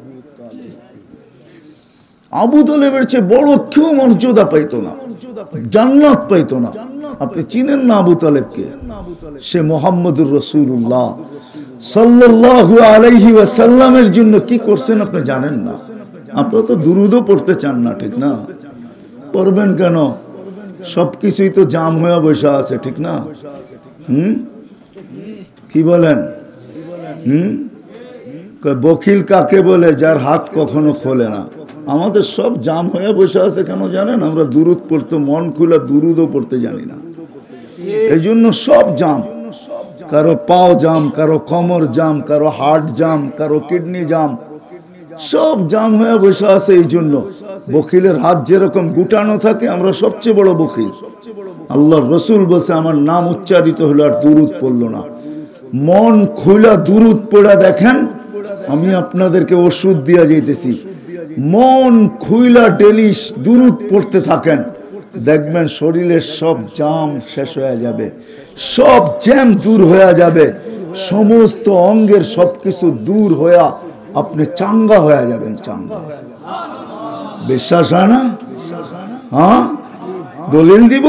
আবু তালেবের চেয়ে বড় কেউ মর্যাদা পাইতো না, জান্নাত পাইতো না। আপনি চিনেন না আবু তালেবকে? সে মুহাম্মদুর রাসূলুল্লাহ সাল্লাল্লাহু আলাইহি ওয়াসাল্লামের জন্য কি করছেন আপনি জানেন না। আপনারা তো দুরূদও পড়তে চান না, ঠিক না? পড়বেন কেন? সবকিছুই তো জাম হয়ে বসে আছে, ঠিক না? কি বলেন? বখিল কাকে বলে? যার হাত কখনো খোলে না। আমাদের সব জাম হয়ে বসে আছে কেন জানেন? আমরা দুরূদ পড়তে মন খুলে দুরূদও পড়তে জানি না, এই জন্য সব জাম। কারো পাও জাম, কারো কোমর জাম, কারো হার্ট জাম, কারো কিডনি জাম, সব জাম হয়ে বসে আছে। এই জন্য বখিলের হাত যেরকম গুটানো থাকে, আমরা সবচেয়ে বড় বখিল। আল্লাহর রসুল বলছে আমার নাম উচ্চারিত হলো আর দুরূদ পড়লো না। মন খুলা দুরূদ পড়া দেখেন, আমি আপনাদেরকে ওষুধ দিয়া যাইতেছি। মন খুইলা ডেলি দুরূদ পড়তে থাকেন, দেখবেন শরীরের সব জাম শেষ হয়ে যাবে, সব জ্যাম দূর হয়ে যাবে, সমস্ত অঙ্গের সবকিছু দূর হয়ে আপনি চাঙ্গা হয়ে যাবেন। চাঙ্গা বিশ্বাস হয় না? হ্যাঁ, দলিল দিব।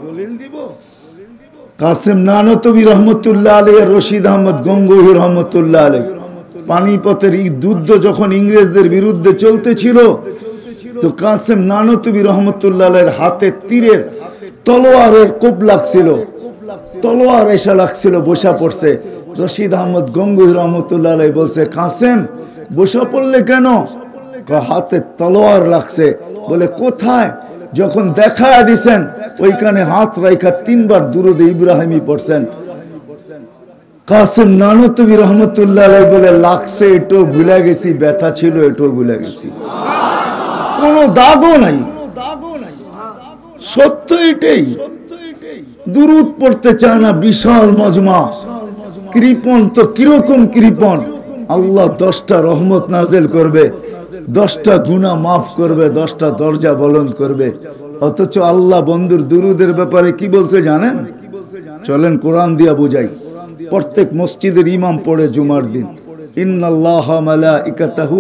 কাসেম নানতবী রহমতুল্লাহ আলাইহি, রশিদ আহমদ গঙ্গোহী রহমতুল্লাহ আলাইহি, পানিপথের যুদ্ধ যখন ইংরেজদের বিরুদ্ধে চলতেছিল, তো কাসেম নানতবী রহমতুল্লাহ আলাইহির হাতে তীরের তলোয়ারের কোপ লাগছিল, তলোয়ার এসে লাগছিল, বসা পড়ছে। রশিদ আহমদ গঙ্গোহী রহমতুল্লাহ আলাইহি বলছে, কাসেম বসা পড়লে কেন? হাতে তলোয়ার লাগছে। বলে কোথায়? যখন দেখা দিছেন ওইখানে হাত রাইখা 3 বার দুরূদ ইব্রাহিমী পড়ছেন। কাসেম নানতবী রহমতুল্লাহ আলাইহি বলে, লাগছে এটাও ভুলে গেছি, ব্যথা ছিল এটাও ভুলে গেছি, কোনো দাগও নাই। সত্য এটাই। দুরূদ পড়তে চায় না, বিশাল মজমা, কৃপণ তো কিরকম কৃপণ। আল্লাহ 10টা রহমত নাজেল করবে, 10টা গুনাহ মাফ করবে, 10টা দরজা বুলন্দ করবে। অথচ আল্লাহ বন্ধুর দুরূদের ব্যাপারে কি বলছে জানেন? চলেন কোরআন দিয়া বুঝাই। প্রত্যেক মসজিদের ইমাম পড়ে জুমার দিন, ইন্নাল্লাহা মালাইকাতাহু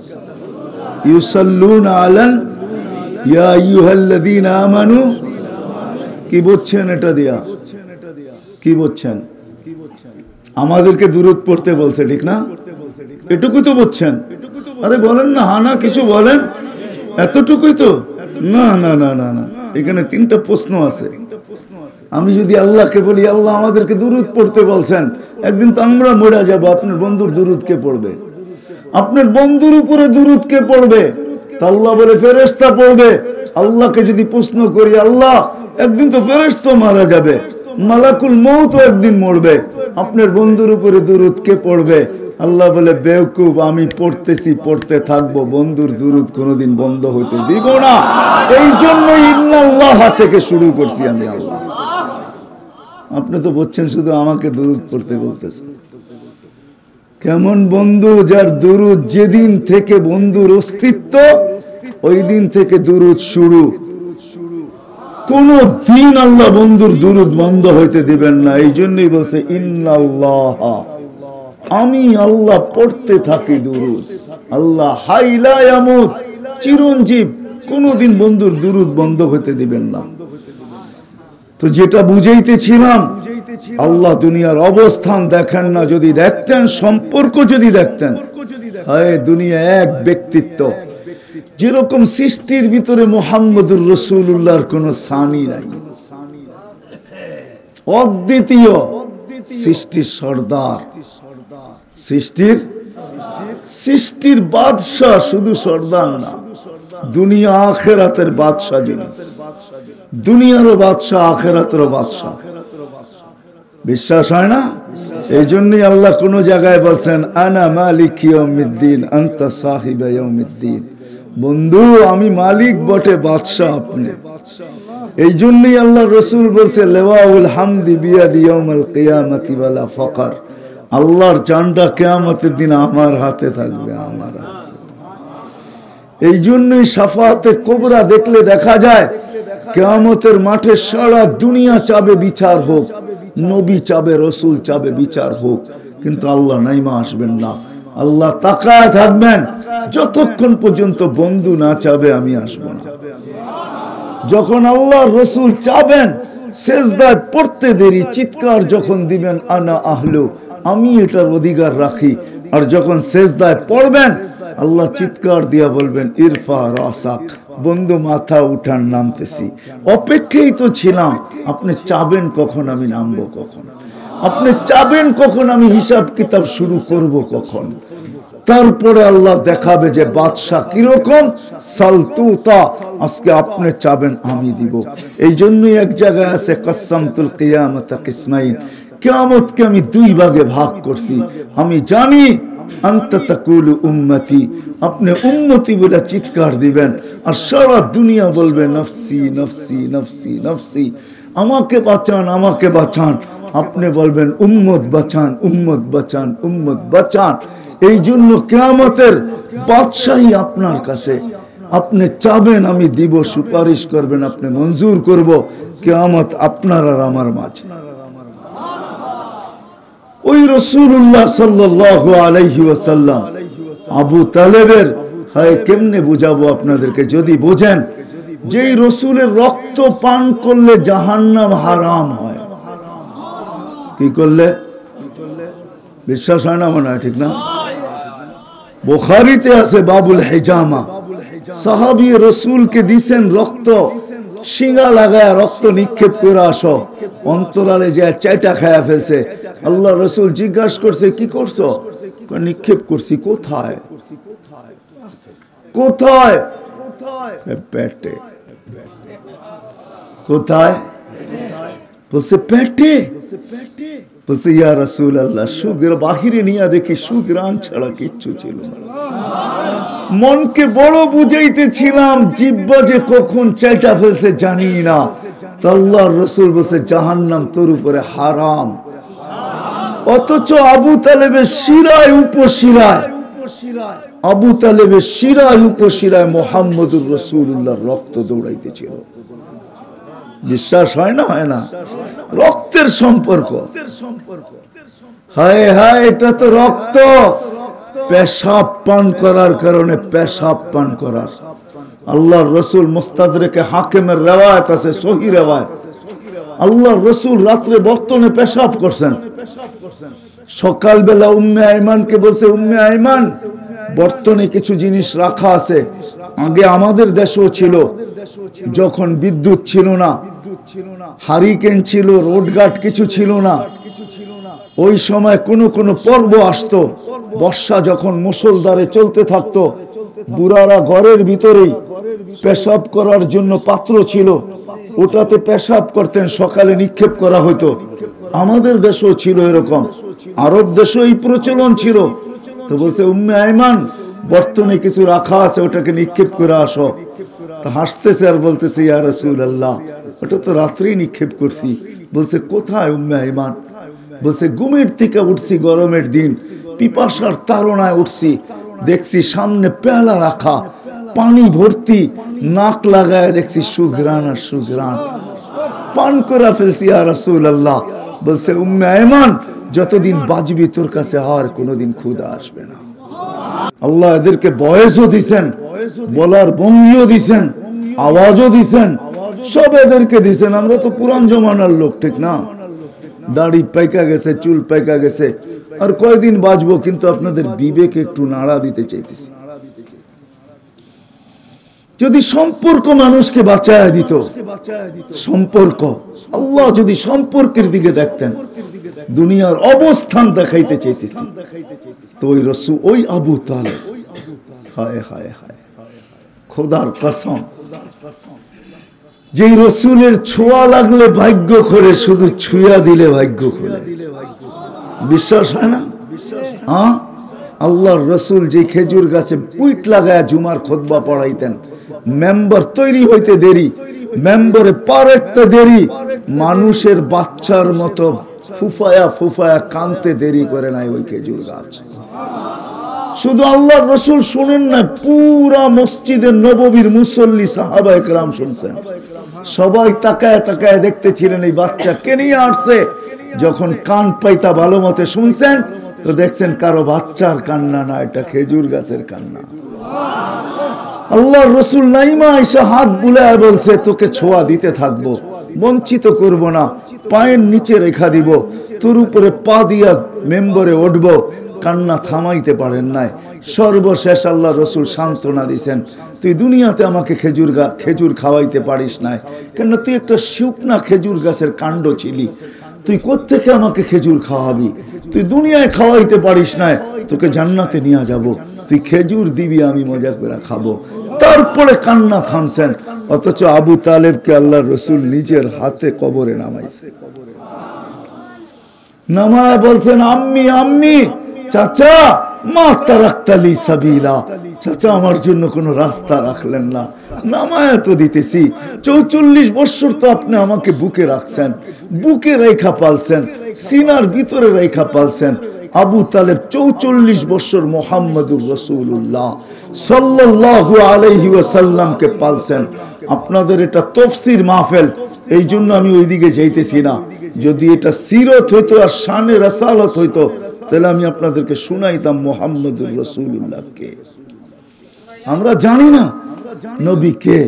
ইউসাল্লুনা আলান ইয়া আইয়ুহাল্লাযীনা আমানু। কি বলছেন এটা দিয়া? কি বলছেন? আমাদেরকে দুরূদ পড়তে বলছে, ঠিক না? এটুকু তো বলছেন। আরে বলেন না, হানা কিছু বলেন, এতটুকুই তো না। না না না না, এখানে 3টা প্রশ্ন আছে। আমি যদি আল্লাহকে বলি, আল্লাহ আমাদেরকে দুরূদ পড়তে বলছেন, একদিন তো আমরা মরে যাব, আপনার বন্ধুর দুরূদ কে পড়বে? আপনার বন্ধুর উপরে দুরূদ কে পড়বে? তা আল্লাহ বলে ফেরেশতা পড়বে। আল্লাহকে যদি প্রশ্ন করি, আল্লাহ একদিন তো ফেরেশতা মারা যাবে, মালাকুল মউত একদিন মরবে, আপনার বন্ধুর উপরে দুরূদ কে পড়বে? আল্লাহ বলে বেওকুফ, আমি পড়তেছি, পড়তে থাকবো, বন্ধুর দুরূদ কোনোদিন বন্ধ হতে দিব না। এই জন্য ইন্নাল্লাহ থেকে শুরু করছি আমি। আল্লাহ, আপনি তো বলছেন শুধু আমাকে দুরূদ পড়তে বলতেছেন। কেমন বন্ধু, যার দুরূদ যেদিন থেকে বন্ধুর অস্তিত্ব, ওই দিন থেকে দুরূদ শুরু। কোন দিন আল্লাহ বন্ধুর দুরূদ বন্ধ হইতে দিবেন না। এই জন্যই বলছে ইন্নাল্লাহ, আমি আল্লাহ পড়তে থাকি দুরূদ। আল্লাহ হাই লা ইয়ামুত, চিরঞ্জীব, কোনদিন বন্ধুর দুরূদ বন্ধ হইতে দিবেন না। তো যেটা বুঝাইতেছিলাম, আল্লাহ দুনিয়ার অবস্থান দেখেন না, যদি দেখতেন, সম্পর্ক যদি দেখতেন, হায় দুনিয়া এক ব্যক্তিত্ব। যেরকম সৃষ্টির ভিতরে মুহাম্মদুর রাসূলুল্লাহর কোনো সানি নাই, অদ্বিতীয়, সৃষ্টির সর্দার, সৃষ্টির বাদশাহ, শুধু সর্দার না, দুনিয়া আখিরাতের বাদশাহ যিনি, দুনিয়ারও বাদশাহ, আখিরাতেরও বাদশাহ। বিশ্বাস হয় না? এই জন্যই আল্লাহ কোন জায়গায় বলছেন, আনা মালিক ইয়াউমিদ্দিন আনতা সাহিবা ইয়াউমিদ্দিন। বন্ধু, আমি মালিক বটে, বাদশাহ আপনি। এই জন্যই আল্লাহ রাসূল বলছে, লিওয়াউল হামদি বিয়াদি ইয়াউমাল কিয়ামাতি ওয়ালা ফাকর। আল্লাহর জান্ডা কিয়ামতের দিন আমার হাতে থাকবে, আমার হাতে। এই জন্যই শাফাআতে কুবরা দেখলে দেখা যায়, কিয়ামতের মাঠে সারা দুনিয়া চাবে বিচার হোক, নবী চাবে, রাসূল চাবে বিচার হোক, কিন্তু আল্লাহ নাইমা আসবেন না। আল্লাহ তাকায় থাকবেন যতক্ষণ পর্যন্ত বন্ধু না চাবে আমি আসব না। যখন আল্লাহ রাসূল চাবেন, সেজদায় পড়তে দেরি, চিৎকার যখন দিবেন, আনা আহলু, আমি এটার অধিকার রাখি। আর যখন সেজদায় পড়বেন, আল্লাহ চিৎকার দিয়া বলবেন, ইরফা রাসাক, বন্ধু মাথা উঠান, নামতেছি। অপেক্ষাই তো ছিলাম, আপনি চাবেন কখন আমি নামবো, কখন আপনি চাবেন, কখন আমি হিসাব কিতাব শুরু করব, কখন। তারপরে আল্লাহ দেখাবে যে বাদশা কিরকম, সালতুতা, আজকে আপনি চাবেন আমি দিব। এই জন্যই এক জায়গায় আছে, কাসামতুল কিয়ামাতা কিসমাইন, কিয়ামতকে আমি 2 ভাগে ভাগ করছি। আমি জানি আনতা তাকুলু উম্মতি, আপনি উম্মতি বলে চিৎকার দিবেন, আর সারা দুনিয়া বলবে নফসি নফসি নফসি নফসি, আমাকে বাঁচান, আমাকে বাঁচান। আপনি বলবেন উম্মত বাঁচান, উম্মত বাঁচান, উম্মত বাঁচান। এই জন্য কিয়ামতের বাদশাহী আপনার কাছে। আপনি চাবেন আমি দিব, সুপারিশ করবেন, আপনি মঞ্জুর করব, কিয়ামত আপনার আর আমার মাঝে। ওই রাসূলুল্লাহ সাল্লাল্লাহু আলাইহি ওয়াসাল্লাম আবু তালেবের, হয় কেমনে বুঝাবো আপনাদেরকে, যদি বোঝেন যেই রসুলের রক্ত পান করলে জাহান্নাম হারাম হয়। কি করলে? বিশ্বাস হয় না মনে হয়, ঠিক না? বুখারীতে আছে বাবুল হিজামা, সাহাবী রসুলকে দিছেন রক্ত, শিঙা লাগায় রক্ত নিক্ষেপ করে আসো, অন্তরালে যে চাইটা খায়া ফেলছে। আল্লাহ রসুল জিজ্ঞাসা করছে কি করছো? নিক্ষেপ করছি। কোথায়? কোথায়? পেটে। কোথায়? বলছে পেটে। বলছে ইয়া রাসূলুল্লাহ, সুগ্রাণ বাহিরে নিয়ে দেখি সুগ্রাণ ছাড়া কিচ্ছু ছিল না। মনকে বড় বুঝাইতেছিলাম, জিহ্বা যে কখন চাইটা ফেলছে জানি না। আল্লাহর রাসূল বলছে জাহান্নাম তোর উপরে হারাম। অথচ আবু তালেবের শিরায় উপশিরায়, আবু তালেবের শিরায় উপশিরায় মুহাম্মদুর রাসূলুল্লাহর রক্ত দৌড়াইতেছিল। বিশ্বাস হয় না? হয় না? রক্তের সম্পর্ক। হায় হায়, এটা তো রক্ত। পেশাব পান করার কারণে, পেশাব পান করার, আল্লাহর রাসূল মুস্তাদরেকে হাকিমের রিওয়ায়াত আছে, সহিহ রিওয়ায়াত, আল্লাহর রাসূল রাত্রে বর্তনে পেশাব করছেন। সকালবেলা উম্মে আইমানকে বলছে, উম্মে আইমান বর্তনে কিছু জিনিস রাখা আছে। আগে আমাদের দেশেও ছিল, যখন বিদ্যুৎ ছিল না, হারিকেন ছিল, রোডঘাট কিছু ছিল না, ওই সময় কোন কোন পর্ব আসতো, বর্ষা যখন মুষলধারে চলতে থাকতো, বুড়ারা ঘরের ভিতরেই পেশাব করার জন্য পাত্র ছিল, ওটাতে পেশাব করতেন, সকালে নিক্ষেপ করা হতো। আমাদের দেশেও ছিল এরকম, আরব দেশেও এই প্রচলন ছিল। তো বলছে উম্মে আইমান বর্তনে কিছু রাখা আছে, ওটাকে নিক্ষেপ করে আসো। তো হাসতেছে আর বলতেছে ইয়া রাসূলুল্লাহ, ওটা তো রাত্রেই নিক্ষেপ করছি। বলছে কোথায় উম্মে আইমান? বলছে ঘুমের থেকে উঠছি, গরমের দিন, পিপাসার তাড়নায় উঠছি, দেখছি সামনে পেয়ালা রাখা, পানি ভর্তি, নাক লাগায় দেখছি সুঘ্রাণ আর সুঘ্রাণ, পান করে ফেলছি ইয়া রাসূলুল্লাহ। বলছে উম্মে আইমান যতদিন বাঁচবি তোর কাছে আর কোনোদিন ক্ষুধা আসবে না। আল্লাহ এদেরকে বয়সও দিছেন, বলার ভঙ্গিও দিছেন, আওয়াজও দিছেন, সব এদেরকে দিছেন। আমরা তো পুরান জমানার লোক, ঠিক না? দাড়ি পাইকা গেছে, চুল পাইকা গেছে, আর কয়দিন বাঁচবো, কিন্তু আপনাদের বিবেকে একটু নাড়া দিতে চাইতেছি। যদি সম্পর্ক মানুষকে বাঁচায় দিত, সম্পর্ক, আল্লাহ যদি সম্পর্কের দিকে দেখতেন, দুনিয়ার অবস্থান দেখাইতে চাইতেছি, তো ওই রাসূল, ওই আবু তালেব, হায় হায় হায়, খোদার কসম, যেই রসুলের ছোঁয়া লাগলে ভাগ্য করে, শুধু ছুঁয়া দিলে ভাগ্য করে। বিশ্বাস হয় না? হ্যাঁ, আল্লাহর রসুল যে খেজুর গাছে পুইট লাগায় জুমার খুতবা পড়াইতেন, মেম্বার তৈরি হইতে দেরি, মেম্বারে পা রাখতে দেরি, মানুষের বাচ্চার মতো ফুফায়া ফুফায়া কানতে দেরি করে নাই ওই খেজুর গাছ। শুধু আল্লাহর রসুল শুনেন না, পুরা মসজিদের নববীর মুসল্লি সাহাবায়ে কেরাম শুনছেন। সবাই তাকায় তাকায় দেখতেছিলেন এই বাচ্চা কে নিয়ে আসছে। যখন কান পাইতা ভালো মতে শুনছেন, তো দেখছেন কারো বাচ্চার কান্না না, এটা খেজুর গাছের কান্না। আল্লাহর রসুল নাইমা এসে হাত বুলায় বলছে, তোকে ছোঁয়া দিতে থাকবো, বঞ্চিত করব না, পায়ের নিচে রেখা দিব, তোর উপরে পা দিয়া মেম্বরে উঠবো। কান্না থামাইতে পারেন নাই। সর্বশেষ আল্লাহ রসুল সান্ত্বনা দিছেন, তুই দুনিয়াতে আমাকে খেজুর খাওয়াইতে পারিস নাই, কেন তুই একটা শুকনা খেজুর গাছের কাণ্ড ছিলি, তুই কোত্থেকে আমাকে খেজুর খাওয়াবি? তুই দুনিয়ায় খাওয়াইতে পারিস নাই, তোকে জান্নাতে নিয়ে যাব, তুই খেজুর দিবি, আমি মজা করে খাবো। তারপরে কান্না থামছেন। অথচ আবু তালেবকে আল্লাহ রসুল নিজের হাতে কবরে নামাইছে, নামায় বলছেন আম্মি আম্মি, চাচা মা তারাক্তালি সাবিলা, চাচা আমার জন্য কোনো রাস্তা রাখলেন না। নামায় তো দিতেছি, 44 বছর তো আপনি আমাকে বুকে রাখছেন, বুকে রেখা পালছেন, সিনার ভিতরে রেখা পালছেন, আবু তালেব 44 বছর মুহাম্মদুর রাসূলুল্লাহ সাল্লাল্লাহু আলাইহি ওয়াসাল্লামকে পালছেন। আপনাদের এটা তাফসীর মাহফিল, এই জন্য আমি ওইদিকে যাইতেছি না। যদি এটা সিরত হইতো আর শানে রাসালত হইতো তাহলে আমি আপনাদেরকে শুনাইতাম মুহাম্মদুর রাসূলুল্লাহকে। আমরা জানি না নবী কে।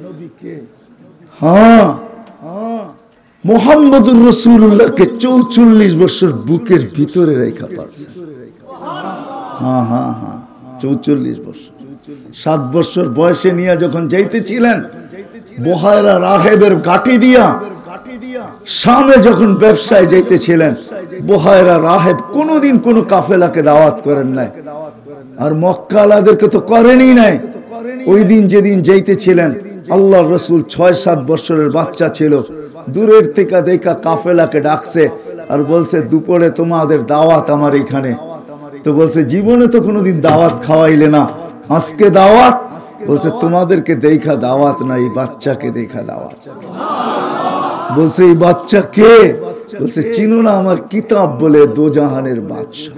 হ্যাঁ, মুহাম্মদুর রাসূলুল্লাহকে 44 বছর বুকের ভিতরে রেখা পারছে। হ্যাঁ হ্যাঁ হ্যাঁ, 44 বছর। 7 বছর বয়সে নিয়ে যখন যাইতেছিলেন বুহায়রা রাহেবের ঘাটি দিয়া শামে যখন ব্যবসায় যাইতেছিলেন, বুহায়রা রাহেব কোনোদিন কোনো কাফেলাকে দাওয়াত করেন নাই, আর মক্কালাদেরকে তো করেনই নাই। ওই দিন যেদিন যাইতেছিলেন আল্লাহ রসুল 6-7 বছরের বাচ্চা ছিল, দূরের থেকে দেখা কাফেলাকে ডাকছে আর বলছে দুপুরে তোমাদের দাওয়াত আমার এখানে। তো বলছে জীবনে তো কোনোদিন দাওয়াত খাওয়াইলে না, আজকে দাওয়াত। বলছে তোমাদেরকে দেখা দাওয়াত না, এই বাচ্চাকে দেখা দাওয়াত। বলছে এই বাচ্চা কে? বলছে চিনো না, আমার কিতাব বলে দোজাহানের বাদশা।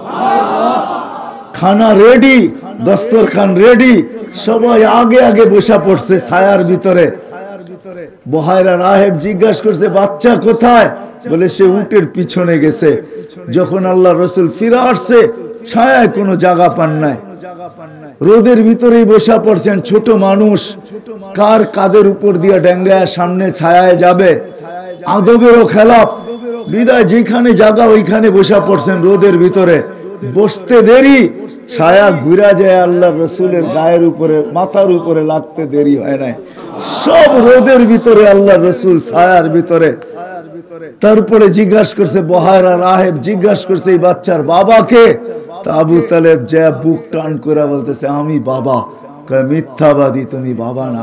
খানা রেডি, দস্তরখান রেডি, সবাই আগে আগে বসে পড়ছে ছায়ার ভিতরে। বুহায়রা রাহেব জিজ্ঞাসা করছে বাচ্চা কোথায়? বলে সে উটের পিছনে গেছে। যখন আল্লাহ রসুল ফিরে আসছে ছায়ায় কোনো জায়গা পান নাই, রোদের ভিতরেই বসে পড়ছেন। ছোট মানুষ, কার কাদের উপর দিয়ে ডেঙ্গায় সামনে ছায়ায় যাবে, আদবেরও খেলাপ। বিদায় যেখানে জায়গা ওইখানে বসে পড়ছেন রোদের ভিতরে। বসতে দেরি, ছায়া ঘুরা যায় আল্লাহ রসুলের গায়ের উপরে, মাথার উপরে লাগতে দেরি হয় নাই। সব রোদের ভিতরে আল্লাহ রসুল ছায়ার ভিতরে। তারপরে জিজ্ঞাসা করছে বুহায়রা রাহেব, জিজ্ঞাসা করছে এই বাচ্চার বাবাকে? তা আবু তালেব যে বুক টান করে বলতেছে আমি বাবা। কয় মিথ্যাবাদী, তুমি বাবা না,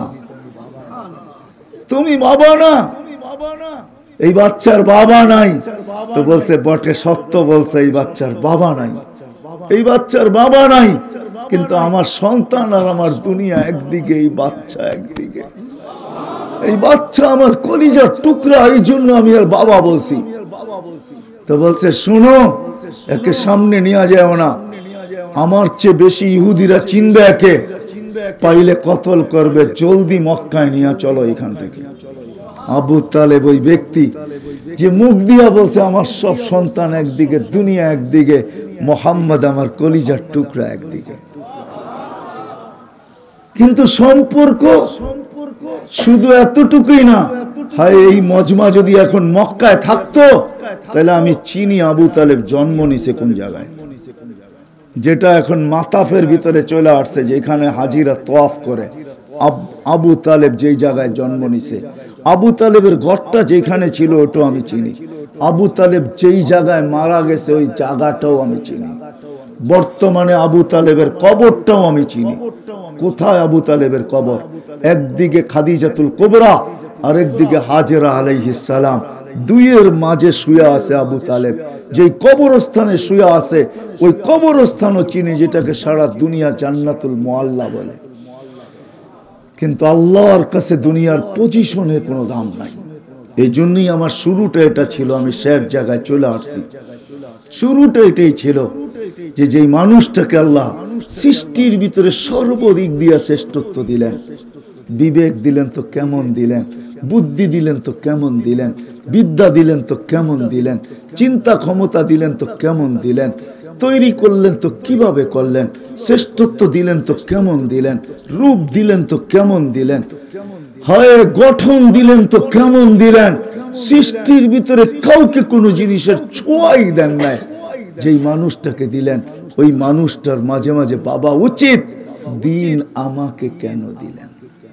তুমি বাবা না, এই বাচ্চার বাবা নাই। তো বলছে বটে, সত্য বলছে, এই বাচ্চার বাবা নাই, এই বাচ্চার বাবা নাই, কিন্তু আমার সন্তান আর আমার দুনিয়া একদিকে, এই বাচ্চা একদিকে। এই বাচ্চা আমার কলিজার টুকরা, এই জন্য আমি আর বাবা বলছি। তো বলছে শোনো, একে সামনে নিয়ে যাও না, আমার চেয়ে বেশি ইহুদিরা চিনবে একে, পাইলে কতল করবে, জলদি মক্কায় নিয়ে চলো এখান থেকে। আবু তালেব ওই ব্যক্তি যে মুখ দিয়া বলছে আমার সব সন্তান একদিকে, দুনিয়া একদিকে, মুহাম্মদ আমার কলিজার টুকরা একদিকে। কিন্তু সম্পর্ক শুধু এতটুকুই না, হায় এই মজমা যদি এখন মক্কায় থাকতো তাহলে আমি চিনি আবু তালেব জন্ম নিছে কোন জায়গায়। যেটা এখন মাতাফের ভিতরে চলে আসছে, যেখানে হাজিরা তোয়াফ করে, আবু তালেব যেই জায়গায় জন্ম নিছে, আবু তালেবের ঘরটা যেখানে ছিল ওটাও আমি চিনি। আবু তালেব যেই জায়গায় মারা গেছে ওই জায়গাটাও আমি চিনি। বর্তমানে আবু তালেবের কবরটাও আমি চিনি। কোথায় আবু তালেবের কবর? একদিকে খাদিজাতুল কুবরা, আরেকদিকে হাজেরা আলাইহিস সালাম, দুইয়ের মাঝে শুয়ে আছে আবু তালেব। যেই কবরস্থানে শুয়ে আছে ওই কবরস্থানও চিনি, যেটাকে সারা দুনিয়া জান্নাতুল মুআল্লা বলে। কিন্তু আল্লাহর কাছে দুনিয়ার পজিশনের কোনো দাম নাই। এই জন্যই আমার শুরুটা এটা ছিল, আমি শেষ জায়গায় চলে আসছি। শুরুটা এটাই ছিল যে যেই মানুষটাকে আল্লাহ সৃষ্টির ভিতরে সর্বদিক দিয়ে শ্রেষ্ঠত্ব দিলেন, বিবেক দিলেন তো কেমন দিলেন, বুদ্ধি দিলেন তো কেমন দিলেন, বিদ্যা দিলেন তো কেমন দিলেন, চিন্তা ক্ষমতা দিলেন তো কেমন দিলেন, তৈরি করলেন তো কিভাবে করলেন, শ্রেষ্ঠত্ব দিলেন তো কেমন দিলেন, রূপ দিলেন তো কেমন দিলেন, হয় গঠন দিলেন তো কেমন দিলেন। সৃষ্টির ভিতরে কাউকে কোনো জিনিসের ছোঁয়াই দেন নাই। যেই মানুষটাকে দিলেন ওই মানুষটার মাঝে মাঝে বাবা উচিত, দিন আমাকে কেন দিলেন,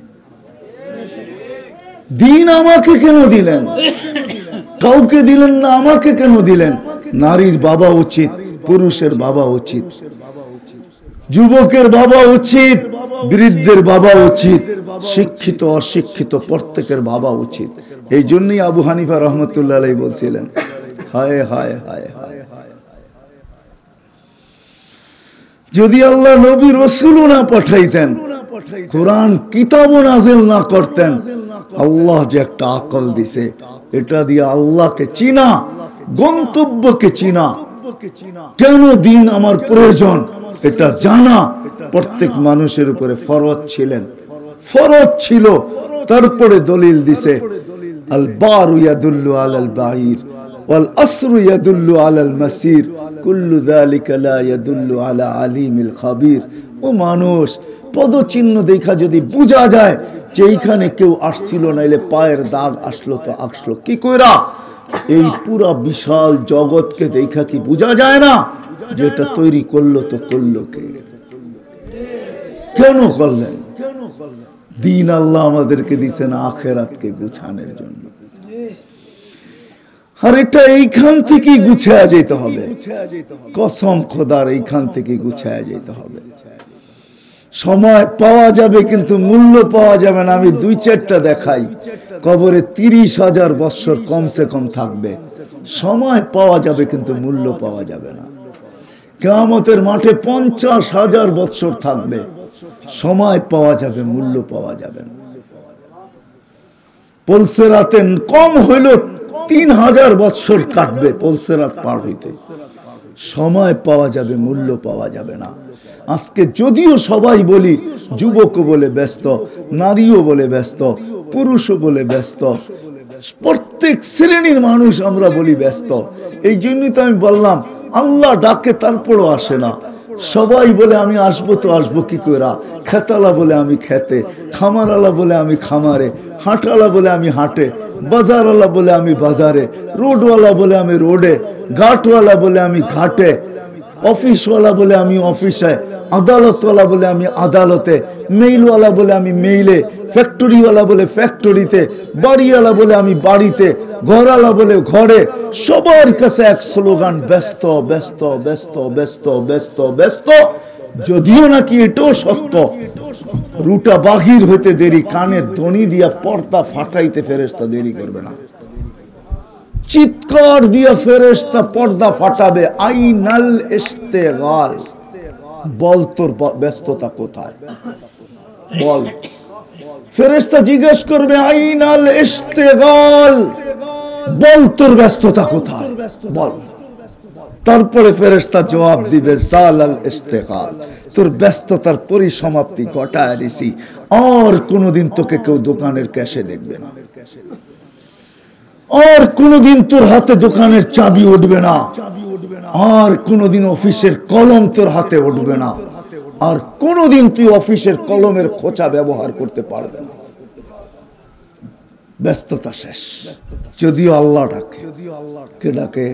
দিন আমাকে কেন দিলেন, কাউকে দিলেন না, আমাকে কেন দিলেন। নারীর বাবা উচিত, পুরুষের বাবা উচিত, যুবকের বাবা উচিত, বৃদ্ধের বাবা উচিত, শিক্ষিত অশিক্ষিত প্রত্যেকের বাবা উচিত। এই জন্যই আবু হানিফা রহমতুল্লাহ আলাইহি বলছিলেন, হায় হায় হায় হায়, যদি আল্লাহ নবী রাসূল না পাঠাইতেন, কোরআন কিতাব নাযিল না করতেন, আল্লাহ যে একটা আকল দিছে, এটা দিয়ে আল্লাহকে চিনা, গন্তব্যকে চিনা, কেন দিন আমার প্রয়োজন এটা জানা প্রত্যেক মানুষের উপরে ফরজ ছিল। তারপরে দলিল দিছে আল বারু ইয়াদুল্লু আলাল বাঈর ওয়াল আসরু ইয়াদুল্লু আলাল মাসির কুল্লু যালিকা লা ইয়াদুল্লু আলা আলিমিল খাবীর। ও মানুষ, পদচিহ্ন দেখা যদি বোঝা যায় যে এইখানে কেউ আসছিল, নাইলে পায়ের দাগ আসলো তো আসলো কি কইরা? এই পুরা বিশাল জগৎকে দেখা কি বোঝা যায় না যেটা তৈরি করলো তো করলো কে? কেন করলেন? দিন আল্লাহ আমাদেরকে দিচ্ছেন আখেরাতকে গুছানোর জন্য। আর এটা এইখান থেকে গুছায়া যেতে হবে, কসম খোদার এইখান থেকে গুছায়া যেতে হবে। সময় পাওয়া যাবে কিন্তু মূল্য পাওয়া যাবে না। আমি 2-4টা দেখাই। কবরে 30,000 বছর কমসে কম থাকবে, সময় পাওয়া যাবে কিন্তু মূল্য পাওয়া যাবে না। কিয়ামতের মাঠে 50,000 বছর থাকবে, সময় পাওয়া যাবে মূল্য পাওয়া যাবে না। পলসেরাতে কম হইল 3,000 বছর কাটবে পলসেরাত পার হইতে, সময় পাওয়া যাবে মূল্য পাওয়া যাবে না। আজকে যদিও সবাই বলি, যুবকও বলে ব্যস্ত, নারীও বলে ব্যস্ত, পুরুষও বলে ব্যস্ত, প্রত্যেক শ্রেণীর মানুষ আমরা বলি ব্যস্ত। এই জন্যই তো আমি বললাম আল্লাহ ডাকে তারপরও আসে না। সবাই বলে আমি আসবো তো আসবো কি করে? খেতালা বলে আমি খেতে, খামারালা বলে আমি খামারে, হাঁটালা বলে আমি হাটে, বাজারওয়ালা বলে আমি বাজারে, রোডওয়ালা বলে আমি রোডে, ঘাটওয়ালা বলে আমি ঘাটে, অফিসওয়ালা বলে আমি অফিসে, আদালতওয়ালা বলে আমি আদালতে, মেইলওয়ালা বলে আমি মেইলে, ফ্যাক্টরিওয়ালা বলে ফ্যাক্টরিতে, বাড়িওয়ালা বলে আমি বাড়িতে, ঘরওয়ালা বলে ঘরে। সবার কাছে এক স্লোগান, ব্যস্ত ব্যস্ত ব্যস্ত ব্যস্ত ব্যস্ত ব্যস্ত। যদিও নাকি এটাও সত্য, রুটা বাহির হইতে দেরি, কানের ধ্বনি দিয়া পর্দা ফাটাইতে ফেরেশতা দেরি করবে না। চিৎকার দিয়া ফেরেশতা পর্দা ফাটাবে। আইনাল ইস্তেগাল, বল তোর ব্যস্ততা কোথায়, বল। ফেরেশতা জিজ্ঞেস করবে আইনাল ইস্তেগাল, বল তোর ব্যস্ততা কোথায়, বল। তারপরে ফেরেশতা জবাব দিবে জালাল ইস্তেগাল, তোর ব্যস্ততার পরিসমাপ্তি ঘটায় দিছি, আর কোনোদিন তোকে কেউ দোকানের ক্যাশে দেখবে না, আর কোনোদিন তোর হাতে দোকানের চাবি উঠবে না, আর কোনোদিন অফিসের কলম তোর হাতে উঠবে না, আর কোনোদিন তুই অফিসের কলমের খোঁচা ব্যবহার করতে পারবে না। ব্যস্ততা শেষ। যদিও আল্লাহ ডাকে, কে ডাকে?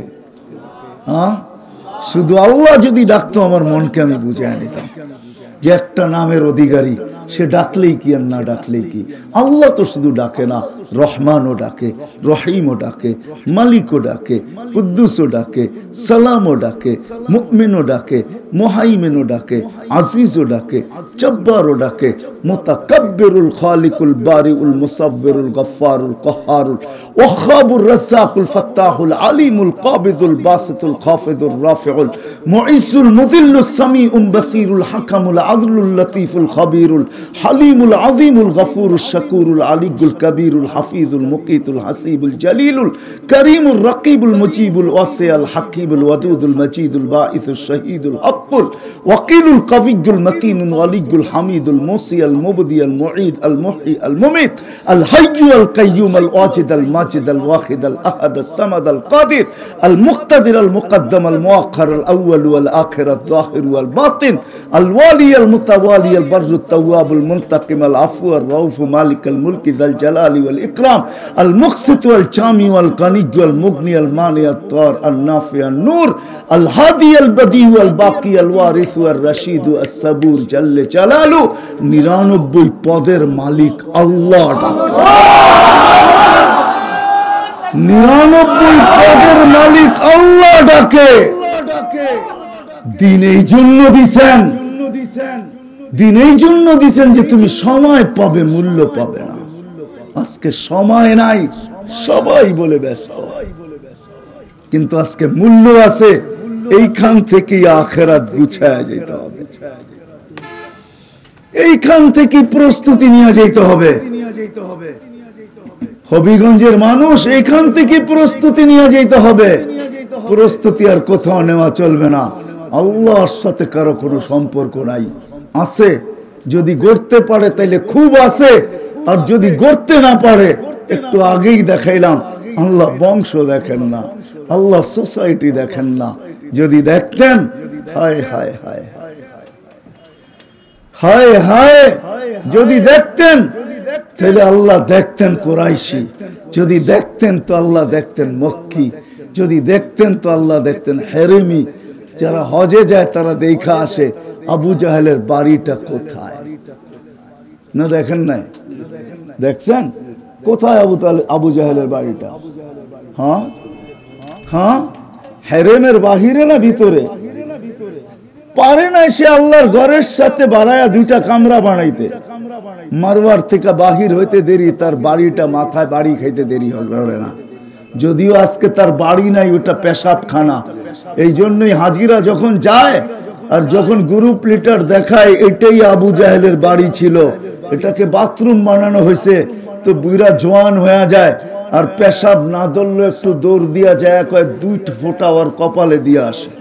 শুধু আল্লাহ যদি ডাকতো আমার মনকে আমি বুঝিয়ে নিতাম যে একটা নামের অধিকারী, সে ডাকলেই কি আর না ডাকলেই কি। আল্লাহ তো শুধু ডাকে না, রহমানও ডাকে, রহিমও ডাকে, মালিকও ডাকে, কুদ্দুসও ডাকে, সালামও ডাকে, মুমিনও ডাকে, মুহাইমিনও ডাকে, আজিজও ডাকে, জব্বারও ডাকে, মুতাকাব্বিরুল খালিকুল বারিউল মুসাব্বিরুল গফফারুল কহ্হারুল ওয়াহ্হাবুর রাজ্জাকুল ফাত্তাহুল আলিমুল কাবিদুল বাসিতুল খাফিদুর রাফিউল মুইজ্জুল মুদিল্লুস সামিউল বাসিরুল হাকামুল আদলুল লতীফুল খাবীরুল হালিমুল আযীমুল গফুরুশ শাকুরুল আলিয়ুল কবীরুল হাফিজুল মুকিতুল হাসিবুল জলিলুল করিমুর রকিবুল মুজিবুল ওয়াসিউল হাকিমুল ওয়াদুদুল মজিদুল বাঈসুশ শহীদুল হকুল ওয়াকিলুল কবিয়ুল মতিনুল ওয়ালিয়ুল হামিদুল মুসিয়াল মুবদিয়াল মুঈদ আল মুহয়ি আল মুমিত আল হাইয়্যু আল কাইয়্যুম আল ওয়াজিদ আল মাজিদ আল ওয়াহিদ আল আহাদ আল সামাদ আল কাদির আল মুক্তাদির আল মুকদ্দম আল মুআখ্খার আল আউয়াল ওয়াল আখির আল যাহির ওয়াল বাতিন আল ওয়ালি আল মুতাওয়ালি আল বাররু التواب المنتقم العفو الرؤوف مالك الملك ذا الجلال والإكرام المقسط والجامع والغني والمغني المانع الضار النافع النور الهادي البديع الباقي الوارث والرشيد الصبور جل جلاله 99 পদের মালিক আল্লাহ। 99 পদের মালিক আল্লাহ ডাকে। দিন এই জন্য দিছেন, দিন এই জন্য দিছেন যে তুমি সময় পাবে, মূল্য পাবে না। আজকে সময় নাই, সবাই বলে ব্যস্ত, কিন্তু আজকে মূল্য আছে। এইখান থেকে আখিরাত গুছায়া যেতে হবে, এইখান থেকে প্রস্তুতি নিয়ে যেতে হবে। হবিগঞ্জের মানুষ এইখান থেকে প্রস্তুতি নিয়ে যেতে হবে। প্রস্তুতি আর কোথাও নেওয়া চলবে না। আল্লাহর সাথে কারো কোনো সম্পর্ক নাই। আছে যদি গড়তে পারে তাইলে খুব আছে, আর যদি গড়তে না পারে, একটু আগেই দেখাইলাম, আল্লাহ বংশ দেখেন না, আল্লাহ সোসাইটি দেখেন না। যদি দেখতেন, হায় হায় হায় হায় হায়, যদি দেখতেন তাহলে আল্লাহ দেখতেন কুরাইশি, যদি দেখতেন তো আল্লাহ দেখতেন মক্কি, যদি দেখতেন তো আল্লাহ দেখতেন হেরেমি। যারা হজে যায় তারা দেখা আসে আবু জাহেলের বাড়িটা কোথায়, না দেখেন নাই? দেখছেন কোথায় আবু জাহেলের বাড়িটা? হ্যাঁ হ্যাঁ, হেরেমের বাহিরে না ভিতরে? পারে না সে আল্লাহর ঘরের সাথে বাড়ায়া দুইটা কামরা বানাইতে, মারওয়ার থেকে বাহির হইতে দেরি, তার বাড়িটা মাথায় বাড়ি খাইতে দেরি হবে না। যদিও আজকে তার বাড়ি নাই, ওটা পেশাবখানা। এই জন্যই হাজিরা যখন যায় আর যখন গ্রুপ লিটার দেখায় এটাই আবু জাহেলের বাড়ি ছিল, এটাকে বাথরুম বানানো হয়েছে, তো বুইরা জোয়ান হয়ে যায়, আর পেশাব না ধরলে একটু দৌড় দিয়া যায়, কয় 2 ফোঁটা ওর কপালে দিয়ে আসে।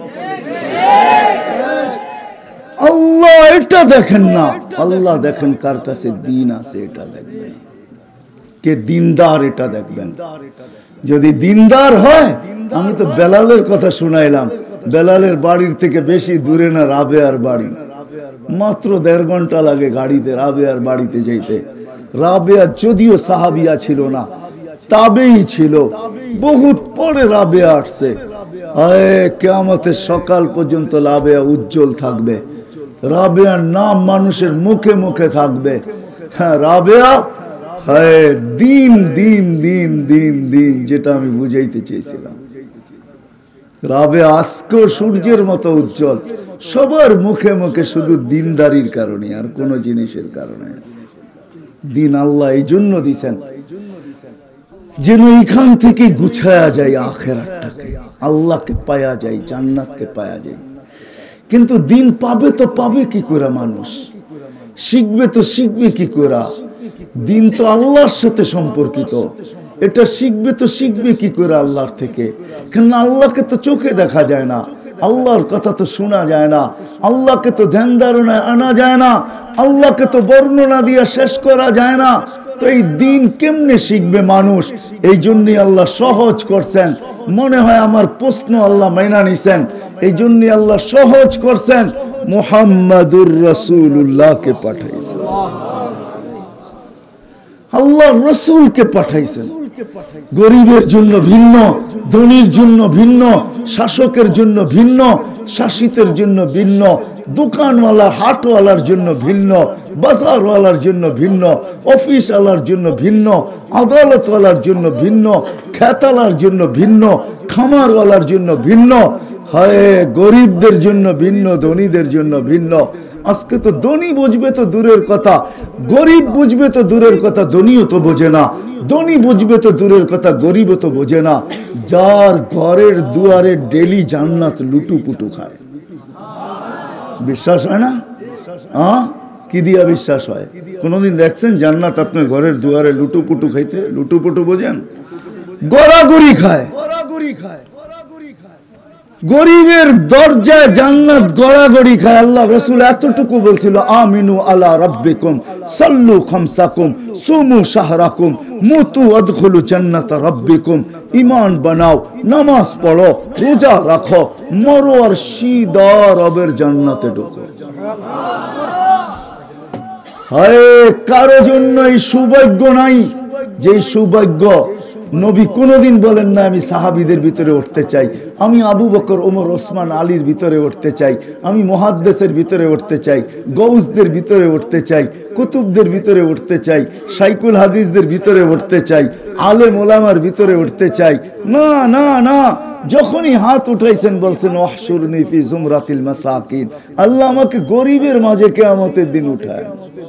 আল্লাহ এটা দেখেন না, আল্লাহ দেখেন কার কাছে দিন আছে, এটা দেখবেন কে দিনদার, এটা দেখবেন। যদি দিনদার হয়, আমি তো বেলালের কথা শুনাইলাম, বেলালের বাড়ির থেকে বেশি দূরে না রাবেয়ার বাড়ি, মাত্র 1.5 ঘন্টা লাগে গাড়িতে রাবেয়ার বাড়িতে যাইতে। রাবেয়া যদিও সাহাবিয়া ছিল না, তাবেই ছিল, বহুত পরে রাবেয়া আসছে। কিয়ামতের সকাল পর্যন্ত রাবেয়া উজ্জ্বল থাকবে, রাবেয়ার নাম মানুষের মুখে মুখে থাকবে। হ্যাঁ, রাবেয়া দিন দিন দিন দিন দিন, যেটা আমি বুঝাইতে চেয়েছিলাম। রাবেয়া আজকেও সূর্যের মতো উজ্জ্বল, সবার মুখে মুখে, শুধু দিনদারির কারণে, আর কোনো জিনিসের কারণে। দিন আল্লাহ এই জন্য দিছেন যেন এইখান থেকে গুছায়া যায় আখিরাতটাকে, আল্লাহকে পায়া যায়, জান্নাতকে পায়া যায়। কিন্তু দিন পাবে তো পাবে কি করে মানুষ? শিখবে তো শিখবে কি করে? দিন তো আল্লাহর সাথে সম্পর্কিত, এটা শিখবে তো শিখবে কি করে আল্লাহর থেকে? কেন আল্লাহকে তো চোখে দেখা যায় না, আল্লাহর কথা তো শোনা যায় না, আল্লাহকে তো ধ্যান ধারণায় আনা যায় না, আল্লাহকে তো বর্ণনা দিয়ে শেষ করা যায় না। তো এই দিন কেমনে শিখবে মানুষ? এই জন্যই আল্লাহ সহজ করছেন। মনে হয় আমার প্রশ্ন আল্লাহ মাইনা নিছেন, এই জন্যই আল্লাহ সহজ করছেন, মুহাম্মাদুর রাসূলুল্লাহকে পাঠাইছেন, আল্লাহ রসুলকে পাঠাইছেন। গরিবের জন্য ভিন্ন, ধনীর জন্য ভিন্ন, শাসকের জন্য ভিন্ন, শাসিতের জন্য ভিন্ন, দোকানওয়ালা হাটওয়ালার জন্য ভিন্ন, বাজারওয়ালার জন্য ভিন্ন, অফিসওয়ালার জন্য ভিন্ন, আদালতওয়ালার জন্য ভিন্ন, খেতালার জন্য ভিন্ন, খামারওয়ালার জন্য ভিন্ন। হয় গরিবদের জন্য ভিন্ন, ধনীদের জন্য ভিন্ন। আজকে তো ধনী বুঝবে তো দূরের কথা, গরিব বুঝবে তো দূরের কথা, ধনীও তো বোঝে না, ধনী বুঝবে তো দূরের কথা, গরিবও তো বোঝে না। যার ঘরের দুয়ারে ডেলি জান্নাত লুটুপুটু খায়, বিশ্বাস হয় না? কি দিয়া বিশ্বাস হয়? কোনদিন দেখছেন জান্নাত আপনার ঘরের দুয়ারে লুটুপুটু খাইতে? লুটুপুটু বোঝেন? গড়াগড়ি খায়, গরিবের দরজায় জান্নাত গড়াগড়ি খায়। আল্লাহ রাসূল এতটুকু বলছিল, আমিনু আলা রাব্বিকুম সাল্লু খামসাকুম সুমু শাহরাকুম মুতু আদখুলু জান্নাত রাব্বিকুম। ঈমান বানাও, নামাজ পড়ো, রোজা রাখো, মরো আর সিধা রবের জান্নাতে ঢোকো। হায়, কারো জন্য এই সৌভাগ্য নাই যে সৌভাগ্য নবী কোনদিন বলেন না আমি সাহাবীদের ভিতরে উঠতে চাই, আমি আবু বকর, ওমর, ওসমান, আলীর ভিতরে উঠতে চাই, আমি মুহাদ্দিসের ভিতরে উঠতে চাই, গৌসদের ভিতরে উঠতে চাই, কুতুবদের ভিতরে উঠতে চাই, শাইখুল হাদিসদের ভিতরে উঠতে চাই, আলেম ওলামার ভিতরে উঠতে চাই। না না না, যখনই হাত উঠাইছেন বলছেন ওয়াহশুরনি ফি জুমরাতিল মাসাকিন, আল্লাহ আমাকে গরিবের মাঝে কিয়ামতের দিন উঠায়।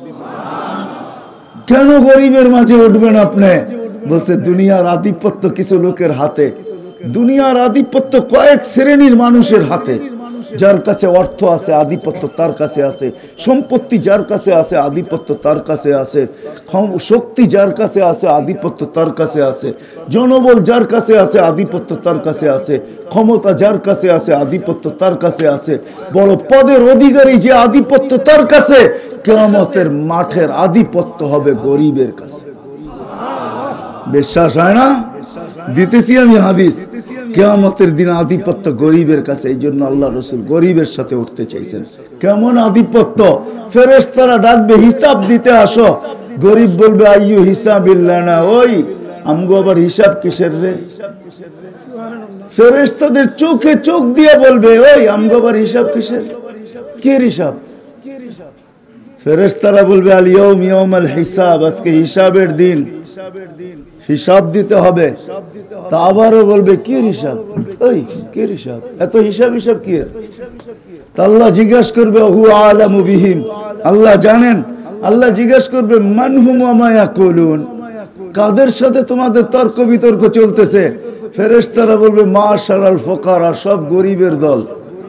কেন গরিবের মাঝে উঠবেন আপনি? বলছে দুনিয়ার আধিপত্য কিছু লোকের হাতে, দুনিয়ার আধিপত্য কয়েক শ্রেণীর মানুষের হাতে। যার কাছে অর্থ আছে আধিপত্য তার কাছে আছে, সম্পত্তি যার কাছে আছে আধিপত্য তার কাছে আছে, শক্তি যার কাছে আছে আধিপত্য তার কাছে আছে, জনবল যার কাছে আছে আধিপত্য তার কাছে আছে, ক্ষমতা যার কাছে আছে আধিপত্য তার কাছে আছে, বড় পদের অধিকারী যে আধিপত্য তার কাছে। কিয়ামতের মাঠের আধিপত্য হবে গরিবের কাছে। বিশ্বাস হয় না? দিতেছি আমি হাদিস। কিয়ামতের দিন আধিপত্য গরিবের কাছে। এই জন্য আল্লাহ রসুল গরিবের সাথে উঠতে চাইছেন। কেমন আধিপত্য? ফেরেশতারা ডাকবে, হিসাব দিতে আসো। গরিব বলবে আইয়ু হিসাবিল্লানা, ওই আমগো আবার হিসাব কিসের রে? ফেরেশতাদের চোখে চোখ দিয়ে বলবে, ওই আমগো আবার হিসাব কিসের? কে হিসাব? ফেরেশতারা বলবে আল ইয়াউম ইয়াউমাল হিসাব, আজকে হিসাবের দিন, হিসাব দিতে হবে। তা আবারও বলবে কি হিসাব? ওই কি হিসাব? এত হিসাব হিসাব কি? তা আল্লাহ জিজ্ঞাসা করবে হু আলামু বিহিম, আল্লাহ জানেন। আল্লাহ জিজ্ঞাসা করবে মান হুম ওয়া মা ইয়াকুলুন, কাদের সাথে তোমাদের তর্ক বিতর্ক চলতেছে? ফেরেশতারা বলবে মাশারাল ফুকারা, সব গরিবের দল।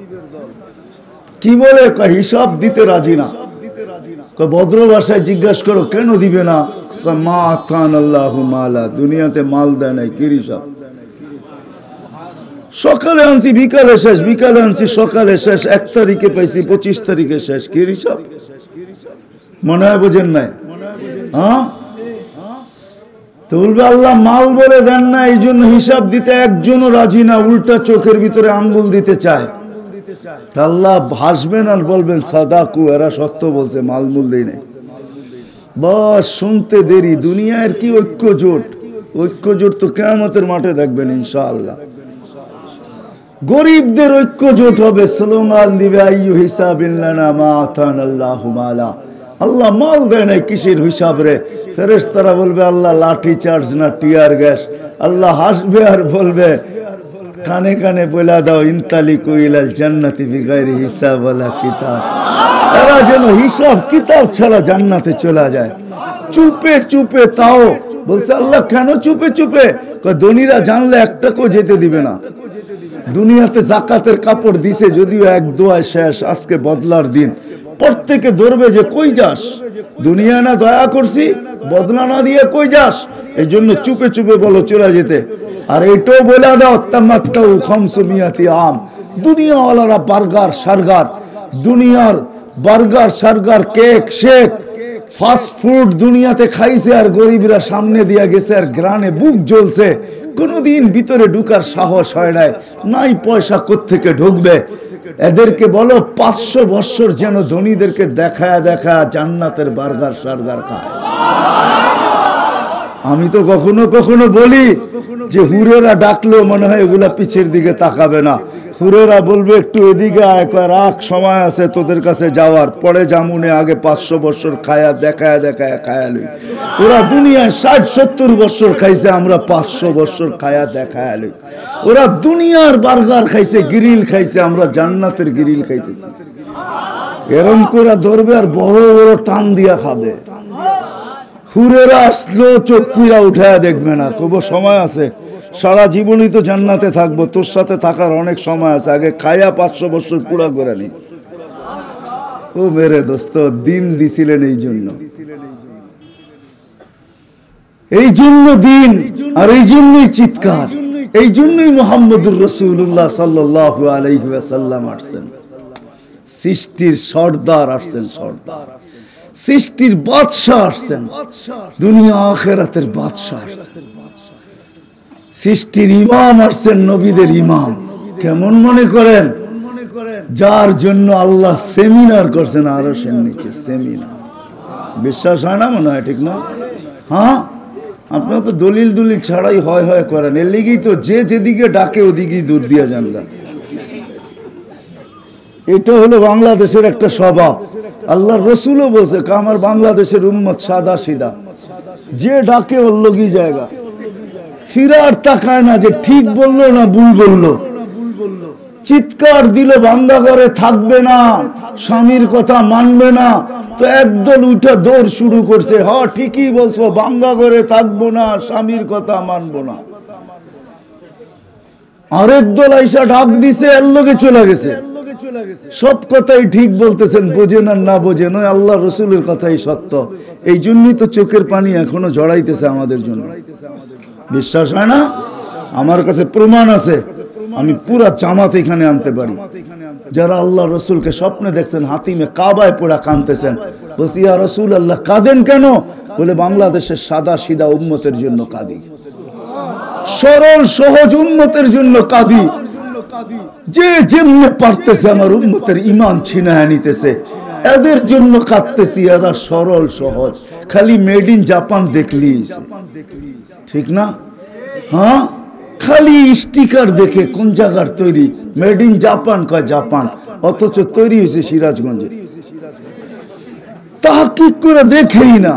কি বলে? হিসাব দিতে রাজি না। ভদ্র ভাষায় জিজ্ঞাসা করো কেন দিবে না? মা আতান আল্লাহু মালা, দুনিয়াতে মাল দেয় নাই। কি হিসাব? সকালে আনছি বিকালে শেষ, বিকালে আনছি সকালে শেষ, 1 তারিখে পাইছি 25 তারিখে শেষ। কি হিসাব? মনে হয় বোঝেন নাই? হ্যাঁ, তো বলবে আল্লাহ মাল বলে দেন না, এই জন্য হিসাব দিতে একজনও রাজি না, উল্টা চোখের ভিতরে আঙ্গুল দিতে চায়। আল্লাহ হাসবেন আর বলবেন সাদাকু, এরা সত্য বলছে, মাল মূল দেই নাই। বস শুনতে দেরি। দুনিয়ার কি ঐক্য জোট? ঐক্য জোট তো কিয়ামতের মাঠে দেখবেন ইনশাআল্লাহ। গরিবদের ঐক্য জোট হবে, স্লোগান দিবে আইয়ু হিসাবিল্লানা মা আতানাল্লাহু মালা, আল্লাহ মাল দেয় নাই, কিসের হিসাব রে? ফেরেশতারা বলবে আল্লাহ লাঠি চার্জ না টিয়ার গ্যাস। আল্লাহ হাসবে আর বলবে কানে কানে বলে দাও ইনতালিকু ইলাল জান্নাতি বিগাইরি হিসাব ওয়ালা কিতাব, এরা যেন হিসাব কিতাব ছাড়া জান্নাতে চলে যায়। চুপে চুপে, তাও বলছে আল্লাহ কেন চুপে চুপে? ধনীরা জানলে একটাকেও যেতে দিবে না। দুনিয়াতে জাকাতের কাপড় দিছে যদিও, এক দোয়ায় শেষ, আজকে বদলার দিন। প্রত্যেকে ধরবে যে কই যাস, দুনিয়া না দয়া করছি, বদলা না দিয়ে কই যাস? এই জন্য চুপে চুপে বলো চলে যেতে। আর এটাও বলে দাও তামাত্তাউ খামসুমিয়াতি আম, দুনিয়াওয়ালারা বার্গার সার্গার, দুনিয়ার বার্গার সার্গার, কেক শেক, ফাস্ট ফুড দুনিয়াতে খাইছে, আর গরিবরা সামনে দিয়া গেছে আর গ্রানে বুক জ্বলছে। কোনোদিন ভিতরে ঢুকার সাহস হয় নাই, নাই পয়সা কোত্থেকে ঢুকবে। এদেরকে বলো 500 বছর যেন ধনীদেরকে দেখায় দেখায় জান্নাতের বার্গার সার্গার খায়। আমি তো কখনো কখনো বলি যে হুরেরা ডাকলো মনে হয় এগুলা পিছের দিকে তাকাবে না। হুরেরা বলবে একটু এদিকে আয়, রাখ সময় আছে তোদের কাছে যাওয়ার, পরে জামুনে আগে 500 বছর খায়া দেখায় দেখায় খায়া লই। ওরা দুনিয়ায় 60-70 বছর খাইছে, আমরা 500 বছর খায়া দেখায় লই। ওরা দুনিয়ার বার্গার খাইছে, গ্রিল খাইছে, আমরা জান্নাতের গ্রিল খাইতেছি। এরম করে ধরবে আর বড় বড় টান দিয়া খাবে। হুরেরা আসলো চোখ পুরা উঠায় দেখবে না, কব সময় আছে, সারা জীবনই তো জান্নাতে থাকবো, তোর সাথে থাকার অনেক সময় আছে, আগে খায়া 500 বছর পুরা করে নি। ও মেরে দোস্ত, দিন দিছিলেন এই জন্য, এই জন্য দিন, আর এই জন্যই চিৎকার, এই জন্যই মুহাম্মদুর রাসূলুল্লাহ সাল্লাল্লাহু আলাইহি ওয়াসাল্লাম আসছেন। সৃষ্টির সর্দার আসছেন, সর্দার, সৃষ্টির বাদশাহ আসছেন, দুনিয়া আখিরাতের বাদশাহ আসছেন, সৃষ্টির ইমাম আসছেন, নবীদের ইমাম। কেমন মনে করেন? যার জন্য আল্লাহ সেমিনার করছেন আরশের নিচে, সেমিনার। বিশ্বাস হয় না? মনে হয় ঠিক না? হ্যাঁ, আপনারা তো দলিল দলিল ছাড়াই হয় হয় করেন। এর লিগেই তো যে যেদিকে ডাকে ওদিকেই দূর দিয়ে যান গা। এটা হলো বাংলাদেশের একটা স্বভাব। আল্লাহ রসুলও বলছে আমার বাংলাদেশের উম্মত সাদা সিধা, যে ডাকে ওর লগি জায়গা, ফিরার তাকায় না যে ঠিক বললো না ভুল বললো। চিৎকার দিলে ভাঙ্গা ঘরে থাকবে না, স্বামীর কথা মানবে না, তো একদল উঠে দৌড় শুরু করছে, হ্যাঁ ঠিকই বলছো, ভাঙ্গা ঘরে থাকবো না, স্বামীর কথা মানবো না। আরেক দল আইসা ডাক দিছে, এর লগে চলে গেছে। সব কথাই ঠিক বলতেছেন, বোঝেন আর না বোঝেন, ওই আল্লাহ রসুলের কথাই সত্য। এই জন্যই তো চোখের পানি এখনো জড়াইতেছে আমাদের জন্য। বিশ্বাস হয় না? আমার কাছে প্রমাণ আছে, আমি পুরা জামাত এখানে আনতে পারি। যারা আল্লাহ রসুলকে স্বপ্নে দেখছেন হাতিমে কাবায় পোড়া কাঁদতেছেন, বলছি ইয়া রসুল আল্লাহ কাঁদেন কেন? বলে বাংলাদেশের সাদা সিধা উম্মতের জন্য কাঁদি, সরল সহজ উম্মতের জন্য কাঁদি। যে যেমনে পারতেছে আমার উম্মতের ঈমান ছিনায় নিতেছে, এদের জন্য কাঁদতেছি। এরা সরল সহজ, খালি মেড ইন জাপান দেখলি, ঠিক না? হ্যাঁ, খালি স্টিকার দেখে কোন জায়গার তৈরি, মেড ইন জাপান কয় জাপান, অথচ তৈরি হয়েছে সিরাজগঞ্জে। তাহকিক করে দেখেই না।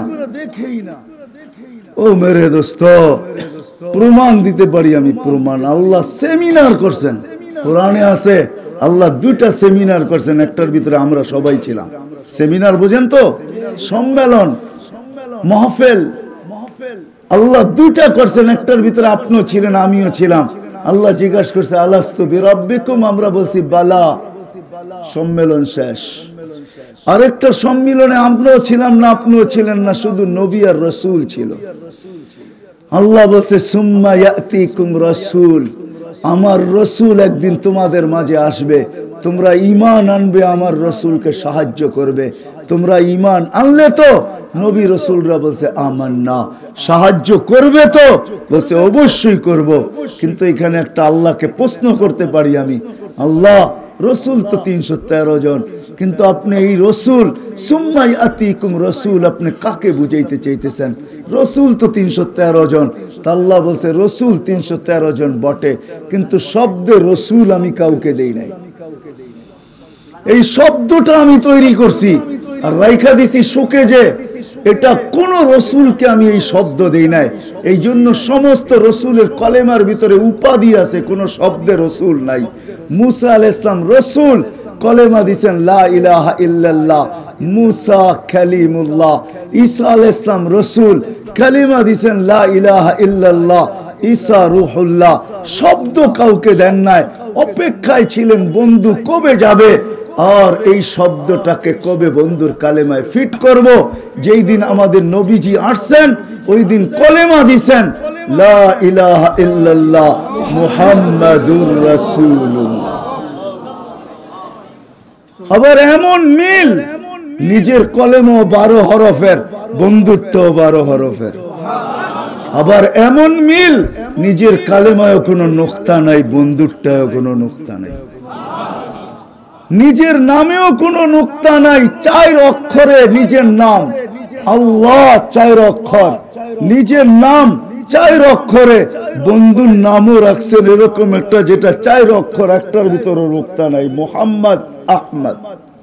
ও মেরে দোস্ত, প্রমাণ দিতে পারি আমি, প্রমাণ। আল্লাহ সেমিনার করছেন, কোরআনে আছে আল্লাহ 2টা সেমিনার করছেন, একটার ভিতরে আমরা সবাই ছিলাম। সেমিনার বোঝেন তো? সম্মেলন, মাহফিল। আল্লাহ 2টা করছেন, একটার ভিতরে আপনিও ছিলেন, আমিও ছিলাম। আল্লাহ জিজ্ঞাসা করছে আলাস্তু বিরাব্বিকুম, আমরা বলছি বালা। সম্মেলন শেষ। আরেকটা সম্মেলনে আমরাও ছিলাম না, আপনিও ছিলেন না, শুধু নবী আর রসুল ছিল। আল্লাহ বলছে সুম্মা ইয়াতিকুম রাসূল, আমার রসুল একদিন তোমাদের মাঝে আসবে, তোমরা ঈমান আনবে, আমার রসুলকে সাহায্য করবে। তোমরা ঈমান আনলে তো? নবী রসুলরা বলছে আমান্না। সাহায্য করবে তো? বলছে অবশ্যই করব। কিন্তু এখানে একটা আল্লাহকে প্রশ্ন করতে পারি আমি, আল্লাহ রসুল তো 313 জন, কিন্তু আপনি এই রসুল সুম্মা ইয়াতিকুম রাসূল, আপনি কাকে বুঝাইতে চাইতেছেন? রসুল তো 313 জন। তা আল্লাহ বলছে রসুল 313 জন বটে, কিন্তু শব্দে রসুল আমি কাউকে দেই নাই। এই শব্দটা আমি তৈরি করছি আর রাইখা দিছি শোকে, যে এটা কোন রসুলকে আমি এই শব্দ দেই নাই। এই জন্য সমস্ত রসুলের কলেমার ভিতরে উপাধি আছে, কোন শব্দে রসুল নাই। মুসা আলাইহিস সালাম রসুল, কলেমা দিছেন লা ইলাহা ইল্লাল্লাহ, মুসা কালিমুল্লাহ। ঈসা আলাইহিস সালাম রসুল, কালিমা দিছেন লা ইলাহা ইল্লাল্লাহ, ঈসা রূহুল্লাহ। শব্দ কাউকে দেন নাই, অপেক্ষায় ছিলেন বন্ধু কবে যাবে, আর এই শব্দটাকে কবে বন্ধুর কালেমায় ফিট করব। যেই দিন আমাদের নবীজি আসছেন, ওই দিন কলেমা দিছেন লা ইলাহা ইল্লাল্লাহ মুহাম্মাদুর রাসূলুল্লাহ। আবার এমন মিল, নিজের কলেমও 12 হরফের, বন্ধুরটাও 12 হরফের। আবার এমন মিল, নিজের কালেমায়ও কোনো নোক্তা নাই, বন্ধুরটাও কোনো নোক্তা নাই। নিজের নামেও কোনো নোক্তা নাই, 4 অক্ষরে নিজের নাম। আল্লাহ 4 অক্ষর, নিজের নাম 4 অক্ষরে। বন্ধুর নামও রাখছেন এরকম একটা, যেটা 4 অক্ষর, একটার ভিতরে নোক্তা নাই, মোহাম্মদ আহমদ।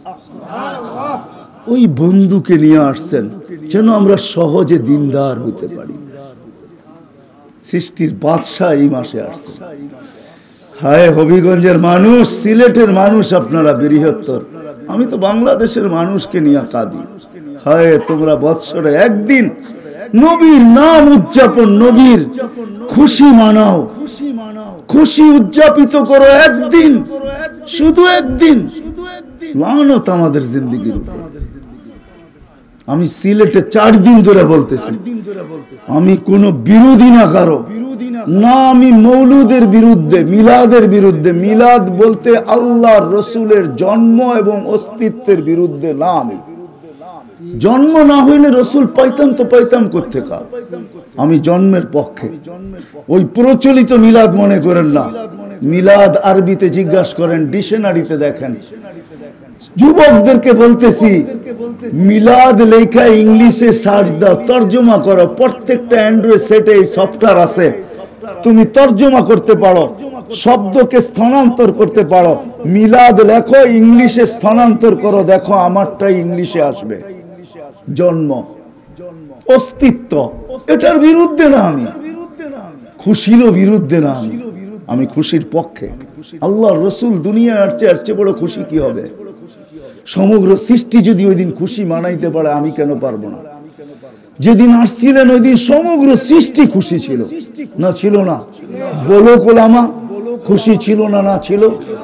ওই বন্ধুকে নিয়ে আসছেন যেন আমরা সহজে দিনদার হইতে পারি। সৃষ্টির বাদশাহ এই মাসে আসছে। হায় হবিগঞ্জের মানুষ, সিলেটের মানুষ, আপনারা বৃহত্তর, আমি তো বাংলাদেশের মানুষকে নিয়ে কাঁদি। হায় তোমরা বৎসরে একদিন নবীর নাম উদযাপন, নবীর খুশি মানাও, খুশি উদযাপিত করো একদিন, শুধু একদিন। লানত আমাদের জিন্দেগির উপর। আমি সিলেটে 4 দিন ধরে বলতেছি, আমি কোনো বিরোধী না কারো, না আমি মৌলুদের বিরুদ্ধে, মিলাদের বিরুদ্ধে। মিলাদ বলতে আল্লাহর রসুলের জন্ম এবং অস্তিত্বের বিরুদ্ধে না। আমি জন্ম না হইলে রসুল পাইতাম তো পাইতাম কোত্থেকে? আমি জন্মের পক্ষে। ওই প্রচলিত মিলাদ মনে করেন না। মিলাদ আরবিতে জিজ্ঞাসা করেন, ডিকশনারিতে দেখেন। যুবকদেরকে বলতেছি, মিলাদ লেখা ইংলিশে সার্চ দাও, তর্জমা করো। প্রত্যেকটা অ্যান্ড্রয়েড সেটে এই সফটওয়্যার আছে, তুমি তর্জমা করতে পারো, শব্দকে স্থানান্তর করতে পারো। মিলাদ লেখো, ইংলিশে স্থানান্তর করো, দেখো আমারটাই ইংলিশে আসবে। জন্ম, অস্তিত্ব, এটার বিরুদ্ধে না আমি, খুশিরও বিরুদ্ধে না আমি, আমি খুশির পক্ষে। আল্লাহর রসুল দুনিয়ায় আসছে, এর চেয়ে বড় খুশি কি হবে? সমগ্র সৃষ্টি যদি ওই দিন খুশি মানাইতে পারে, আমি কেন পারবো না? যেদিন আসছিলেন ওই দিন সমগ্র সৃষ্টি খুশি ছিল না? ছিল না? বলো কোলামা, খুশি ছিল না? না ছিল?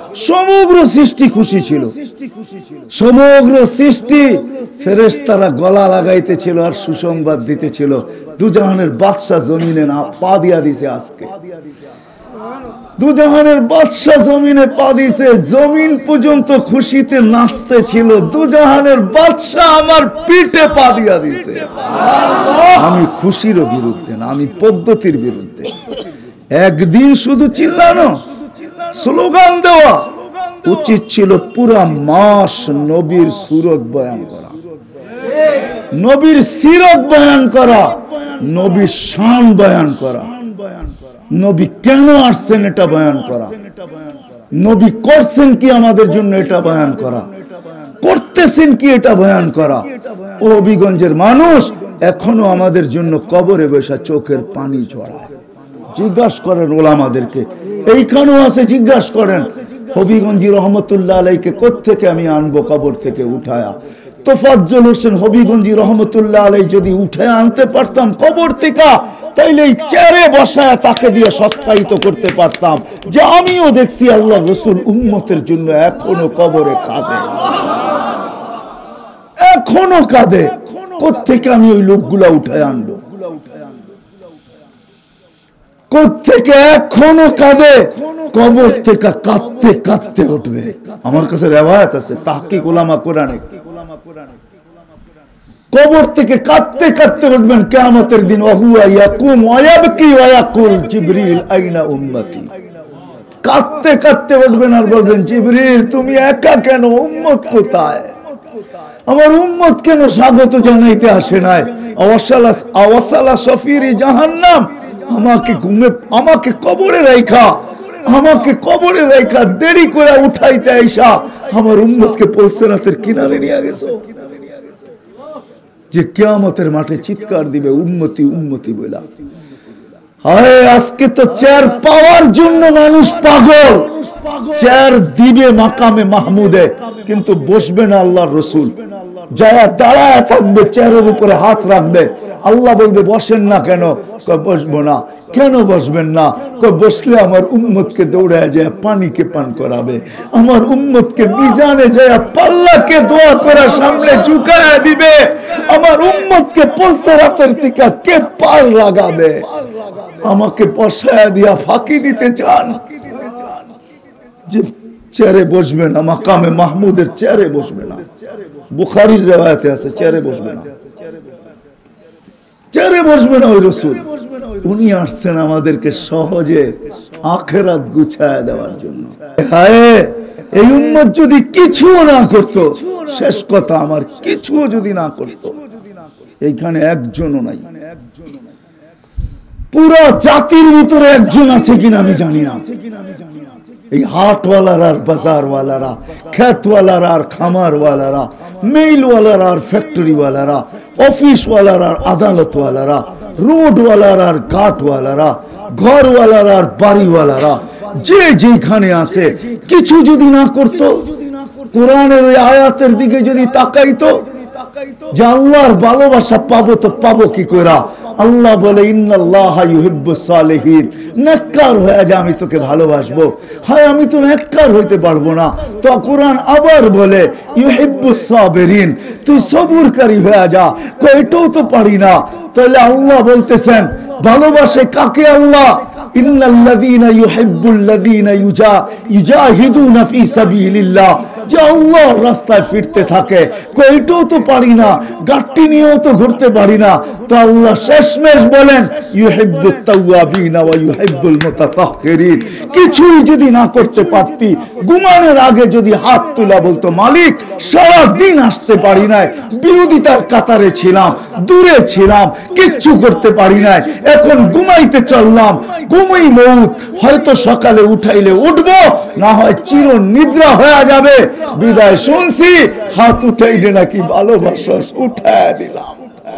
সমগ্র সৃষ্টি খুশি ছিল, সমগ্র সৃষ্টি ফেরেশতারা গলা লাগাইতেছিল আর সুসংবাদ দিতেছিল দুজাহানের বাদশাহ জমিনে না পা দিয়া দিছে। আজকে দুজাহানের বাদশাহ জমিনে পা দিছে, জমিন পর্যন্ত খুশিতে নাচতে ছিল। দুজাহানের বাদশাহ আমার পিঠে পা দিয়া দিছে। আমি খুশির বিরুদ্ধে না, আমি পদ্ধতির বিরুদ্ধে। একদিন শুধু চিল্লানো, স্লোগান দেওয়া উচিত ছিল পুরা মাস নবীর সুরত বয়ান করা, নবীর সিরত বয়ান করা, নবীর শান বয়ান করা, নবী কেন আসছেন এটা বয়ান করা, নবী করছেন কি আমাদের জন্য এটা বয়ান করা, করতেছেন কি এটা বয়ান করা। ও হবিগঞ্জের মানুষ এখনো আমাদের জন্য কবরে বসে চোখের পানি ঝরায়। জিজ্ঞাসা করেন ওলামাদেরকে, এইখানেও আছে, জিজ্ঞাসা করেন হবিগঞ্জি রহমতুল্লাহ আলাইকে কোত্থেকে আমি আনবো কবর থেকে উঠায়া। তোফাজ্জল হোসেন হবিগঞ্জি রহমতুল্লাহ আলাই যদি উঠে আনতে পারতাম কবর থেকে, তাইলে এই চেয়ারে বসায় তাকে দিয়ে সত্যায়িত করতে পারতাম যে আমিও দেখছি আল্লাহ রসুল উম্মতের জন্য এখনো কবরে কাঁদে, এখনো কাঁদে। কোত্থেকে আমি ওই লোকগুলা উঠে আনবো, কোত্থেকে এখনো কাঁদে, কবর থেকে কাঁদতে কাঁদতে উঠবে। আমার কাছে রেওয়ায়াত আছে তাহকিক উলামা কোরআনে, কবর থেকে কাঁদতে কাঁদতে উঠবেন কিয়ামতের দিন। ওহুয়া ইয়াকুম ওয়া ইয়াবকি ওয়া ইয়াকুল জিবরিল আইনা উম্মতি। কাঁদতে কাঁদতে উঠবেন আর বলবেন জিবরিল তুমি একা কেন, উম্মত কোথায়, আমার উম্মত কেন স্বাগত জানাইতে আসে নাই। আওয়াসালা সফিরি জাহান্নাম, আমাকে কবরে রাখা, আমাকে কবরে রাখা দেরি করে উঠাইতে আইসা আমার উম্মতকে পৌঁছরাতের কিনারে নিয়ে গেছো। যে কিয়ামতের মাঠে চিৎকার দিবে উম্মতি উম্মতি বলা। হায় আজকে তো চেয়ার পাওয়ার জন্য মানুষ পাগল, চেয়ার দিবে মাকামে মাহমুদে কিন্তু বসবে না আল্লাহর রসুল। যারা দাঁড়ায় থাকবে চেয়ারের উপরে হাত রাখবে, আল্লাহ বলবে বসেন না কেন, বসবো না। কেন বসবেন না? বসলে আমার উম্মতকে দৌড়ায় যায় পানিকে পান করাবে, আমার উম্মতকে মিজানে যায় পাল্লাকে দোয়া করে সামনে ঝুঁকায় দিবে, আমার উম্মতকে পলসরাতের থেকে কে পার লাগাবে। আমাকে বসায় দিয়া ফাঁকি দিতে চান যে চেয়ারে বসবে না, মাকামে মাহমুদের চেয়ারে বসবে না। বুখারীর রিওয়ায়াতে আছে চেয়ারে বসবে না, চেয়ারে বসবে না ওই রাসূল। উনি আসছেন আমাদেরকে সহজে আখিরাত গুছায় দেওয়ার জন্য। হায় এই উম্মত যদি কিছু না করত, শেষ কথা আমার কিছু যদি না করত, এইখানে একজনও নাই। পুরো জাতির ভিতরে একজন আছে কিনা আমি জানি না। এই হাটওয়ালারা আর বাজারওয়ালারা, ক্ষেতওয়ালারা আর খামারওয়ালারা, মেইলওয়ালারা আর ফ্যাক্টরিওয়ালারা, অফিসওয়ালারা আর আদালতওয়ালারা, রোডওয়ালারা আর ঘাটওয়ালারা, ঘরওয়ালারা আর বাড়িওয়ালারা, যে যেখানে আছে কিছু যদি না করত, কোরআনের ওই আয়াতের দিকে যদি তাকাইতো যে আল্লাহর ভালোবাসা পাবো, তো পাবো কি করে? আল্লাহ বলে ইন্নাল্লাহা ইউহিব্বুস সালিহিন, নেককার হয়ে যা আমি তোকে ভালোবাসবো। হয় আমি তো নেককার হইতে পারবো না, তো কোরআন আবার বলে ইউহিব্বুস সাবিরিন, তুই সবুরকারী হয়ে যা। এটাও তো পারি না, তাহলে আল্লাহ বলতেছেন ভালোবাসে কাকে? আল্লাহ ইন্নাল্লাযীনা ইউহিব্বুল্লাযীনা ইউজাহিদুনা ফী সাবিলিল্লাহ, যে আল্লাহর রাস্তায় ফিরতে থাকে। এটাও তো পারি না, গাড়ি নিয়েও তো ঘুরতে পারি না, তো আল্লাহ শেষমেশ বলেন ইউহিব্বুত তাওয়াবিনা ওয়া ইউহিব্বুল মুতাতাহহিরিন। কিছুই যদি না করতে পারতি, ঘুমানোর আগে যদি হাত তুলা বলতো মালিক সারা দিন আসতে পারি নাই, বিরোধিতার কাতারে ছিলাম, দূরে ছিলাম, কিচ্ছু করতে পারি নাই, এখন ঘুমাইতে চললাম, ঘুমই মউত, হয়তো সকালে উঠাইলে উঠবো, না হয় চির নিদ্রা হয়ে যাবে। বিদায় শুনছি হাত উঠাইলে নাকি ভালোবাসস, উঠায় দিলাম।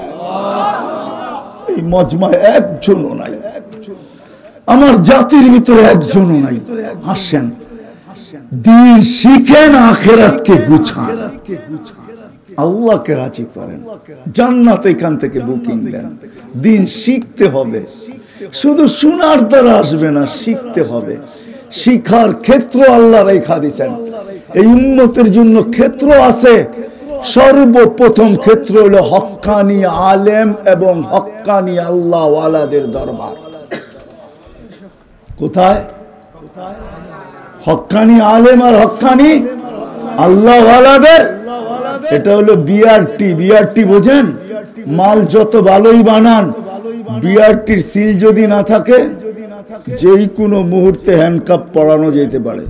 এই মজমায় একজনও নাই, আমার জাতির ভিতরে একজনও নাই। আসেন দিন শিখেন, আখিরাতকে গুছান, আল্লাহকে রাজি করেন, জান্নাত এখান থেকে বুকিং দেন। দিন শিখতে হবে, শুধু শোনার দ্বারা আসবে না, শিখতে হবে। শিখার ক্ষেত্র আল্লাহ রেখা দিয়েছেন। এই উম্মতের জন্য ক্ষেত্র আছে। সর্বপ্রথম ক্ষেত্র হলো হক্কানি আলেম এবং হক্কানি আল্লাহ ওয়ালাদের দরবার। কোথায়? হক্কানি আলেম আর হক্কানি আল্লাহ ওয়ালাদের। এটা হলো বিআরটি। বিআরটি বোঝেন? মাল যত ভালোই বানান, বিআরটির সিল যদি না থাকে যেই কোনো মুহূর্তে হ্যান্ডকাপ পরানো যেতে পারে।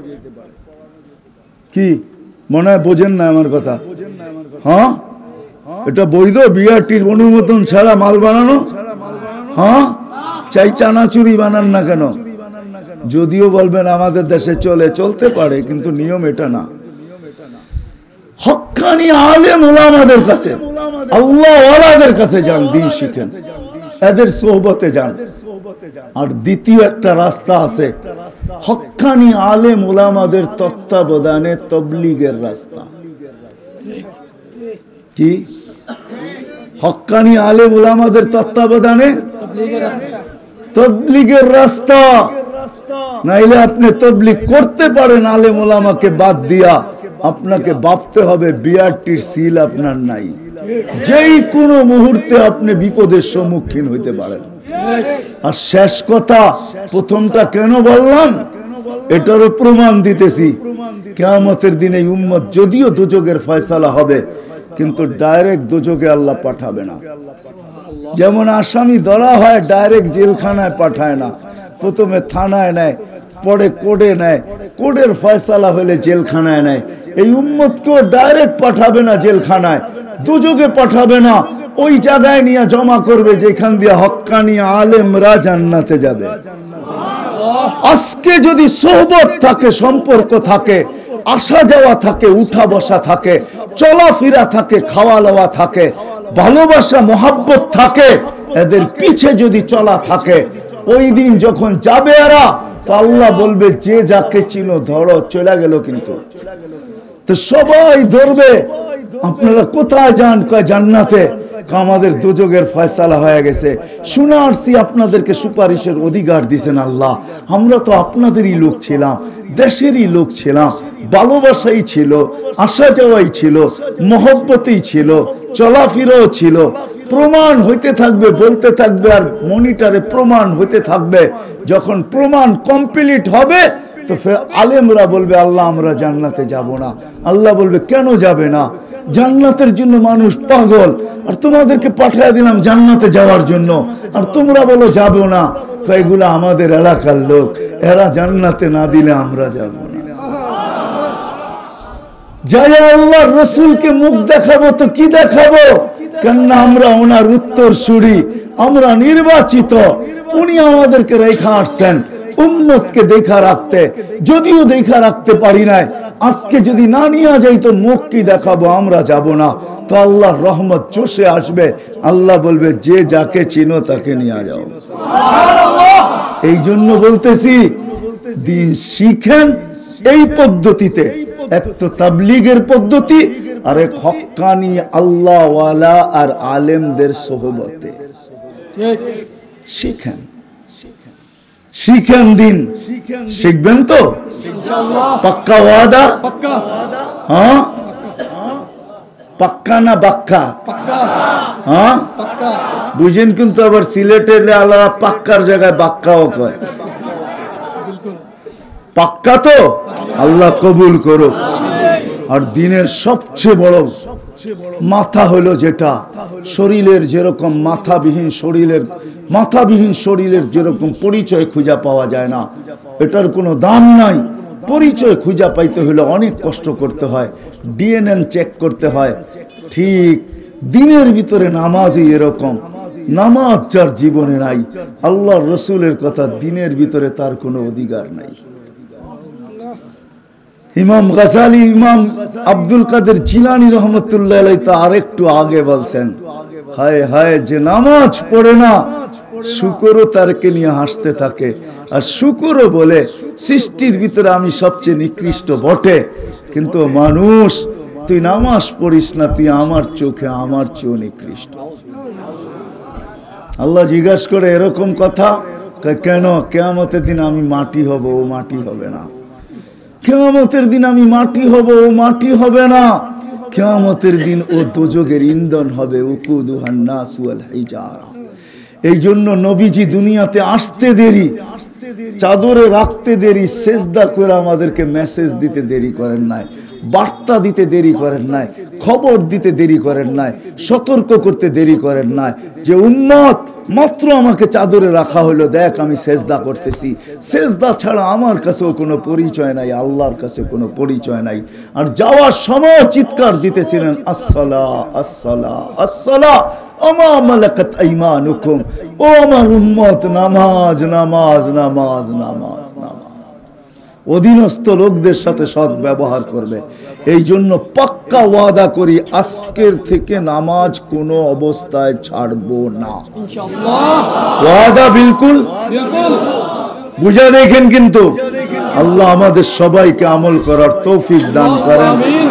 কি মনে হয় বোঝেন না আমার কথা? হ্যাঁ, এটা বৈধ? বিআরটির অনুমোদন ছাড়া মাল বানানো? হ্যাঁ, চাই চানাচুরি বানান না কেন। যদিও বলবেন আমাদের দেশে চলে, চলতে পারে, কিন্তু নিয়ম এটা না। হক্কানি আলেম ওলামাদের কাছে, আল্লাহ ওয়ালাদের কাছে যান, দ্বীন শিখেন, এদের সোহবতে যান। আর দ্বিতীয় একটা রাস্তা আছে, হক্কানি আলেম ওলামাদের তত্ত্বাবধানে তবলিগের রাস্তা। কি? হক্কানি আলেম ওলামাদের তত্ত্বাবধানে তবলিগের রাস্তা। নাইলে আপনি তবলিগ করতে পারেন আলেম ওলামাকে বাদ দিয়া, আপনাকে ভাবতে হবে বিআরটির সিল আপনার নাই। যেই কোনো মুহূর্তে আপনি বিপদের সম্মুখীন হইতে পারেন। আর শেষ কথা, প্রথমটা কেন বললাম এটারও প্রমাণ দিতেছি। কিয়ামতের দিনে উম্মত যদিও দুজকের ফয়সালা হবে, কিন্তু ডাইরেক্ট দুজকে আল্লাহ পাঠাবে না। যেমন আসামি ধরা হয় ডাইরেক্ট জেলখানায় পাঠায় না, প্রথমে থানায় নেয়, পরে কোর্টে নেয়, কোর্টের ফয়সালা হলে জেলখানায় নেয়। এই উম্মতকেও ডাইরেক্ট পাঠাবে না জেলখানায়, দুজকে পাঠাবে না, ওই জায়গায় নিয়ে জমা করবে যেখান দিয়ে হক্কানি আলেমরা জান্নাতে যাবে। আজকে যদি সোহবত থাকে, সম্পর্ক থাকে, আসা যাওয়া থাকে, উঠা বসা থাকে, চলাফেরা থাকে, খাওয়া দাওয়া থাকে, ভালোবাসা মহাব্বত থাকে, এদের পিছে যদি চলা থাকে, ওই দিন যখন যাবে এরা, তো আল্লাহ বলবে যে যাকে চিনো ধরো, চলে গেল। কিন্তু তো সবাই ধরবে, আপনারা কোথায় যান? কয় জান্নাতে। আমাদের দুজকের ফয়সালা হয়ে গেছে, শুনে আসছি আপনাদেরকে সুপারিশের অধিকার দিয়েছেন আল্লাহ। আমরা তো আপনাদেরই লোক ছিলাম, দেশেরই লোক ছিলাম, ভালোবাসাই ছিল, আসা যাওয়াই ছিল, মহব্বতেই ছিল, চলাফেরাও ছিল। প্রমাণ হইতে থাকবে, বলতে থাকবে, আর মনিটরে প্রমাণ হইতে থাকবে। যখন প্রমাণ কমপ্লিট হবে, তো ফের আলেমরা বলবে আল্লাহ আমরা জান্নাতে যাব না। আল্লাহ বলবে কেন যাবে না? জান্নাতের জন্য মানুষ পাগল, আর তোমাদেরকে পাঠিয়ে দিলাম জান্নাতে যাওয়ার জন্য, আর তোমরা বলো যাবো না। এগুলা আমাদের এলাকার লোক, এরা জান্নাতে না দিলে আমরা যাব না। যাই আল্লাহর রসুলকে মুখ দেখাবো তো কি দেখাবো? কেননা আমরা ওনার উত্তর সুরি, আমরা নির্বাচিত, উনি আমাদেরকে রেখা আসছেন উম্মতকে দেখা রাখতে। যদিও দেখা রাখতে পারি নাই, আজকে যদি না নিয়ে যাই তো মুখ কি দেখাবো? আমরা যাব না। তো আল্লাহর রহমত চষে আসবে, আল্লাহ বলবে যে যাকে চিনো তাকে নিয়ে যাও। এই জন্য বলতেছি দিন শিখেন এই পদ্ধতিতে। এক তো তাবলীগের পদ্ধতি, আর এক হক্কানি আল্লাহ ওয়ালা আর আলেমদের সোহবতে। শিখেন, শিখেন, দিন শিখবেন তো পাক্কা ওয়াদা? হ্যাঁ, পাক্কা না বাক্কা? হ্যাঁ, বুঝেন? কিন্তু আবার সিলেটের আল্লাহ পাক্কার জায়গায় বাক্কাও কয়। পাক্কা তো আল্লাহ কবুল করো। আর দিনের সবচেয়ে বড় মাথা হলো যেটা, শরীরের যেরকম মাথাবিহীন শরীরের যেরকম পরিচয় খুঁজে পাওয়া যায় না, এটার কোনো দাম নাই। পরিচয় খুঁজে পাইতে হলে অনেক কষ্ট করতে হয়, ডিএনএ চেক করতে হয়। ঠিক দিনের ভিতরে নামাজই এরকম। নামাজ যার জীবনে নাই, আল্লাহর রসুলের কথা দিনের ভিতরে তার কোনো অধিকার নাই। ইমাম গাজালি, ইমাম আব্দুল কাদের জিলানী রহমতুল্লাহ আলাইহি তা আরেকটু আগে বলছেন, হায় হায় যে নামাজ পড়ে না, শুকরও তারকে নিয়ে হাসতে থাকে। আর শুকরও বলে সৃষ্টির ভিতরে আমি সবচেয়ে নিকৃষ্ট বটে, কিন্তু মানুষ তুই নামাজ পড়িস না, তুই আমার চোখে আমার চেয়েও নিকৃষ্ট। আল্লাহ জিজ্ঞাসা করে এরকম কথা, কেন? কিয়ামতের দিন আমি মাটি হব, ও মাটি হবে না। কিয়ামতের দিন আমি মাটি হব, ও মাটি হবে না। কিয়ামতের দিন ও দোজখের ইন্ধন হবে। উকুদুহান নাস ওয়াল হিজারা। এই জন্য নবীজি দুনিয়াতে আসতে দেরি, চাদরে রাখতে দেরি, সেজদা করে আমাদেরকে মেসেজ দিতে দেরি করেন নাই, বার্তা দিতে দেরি করেন নাই, খবর দিতে দেরি করেন নাই, সতর্ক করতে দেরি করেন নাই যে উম্মত মাত্র আমাকে চাদরে রাখা হলো, দেখ আমি সেজদা করতেছি। সেজদা ছাড়া আমার কাছেও কোনো পরিচয় নাই, আল্লাহর কাছে কোনো পরিচয় নাই। আর যাওয়ার সময় চিৎকার দিতেছিলেন আসসালা আসসালা আসসালা আমা মালাকাত আইমানুকুম। ও আমার উম্মত, নামাজ নামাজ নামাজ নামাজ নামাজ। অধীনস্থ লোকদের সাথে সৎ ব্যবহার করবে। এই জন্য পাক্কা ওয়াদা করি, আজকের থেকে নামাজ কোনো অবস্থায় ছাড়বো না, ওয়াদা বিলকুল। বুঝা দেখেন কিন্তু আল্লাহ আমাদের সবাইকে আমল করার তৌফিক দান করেন।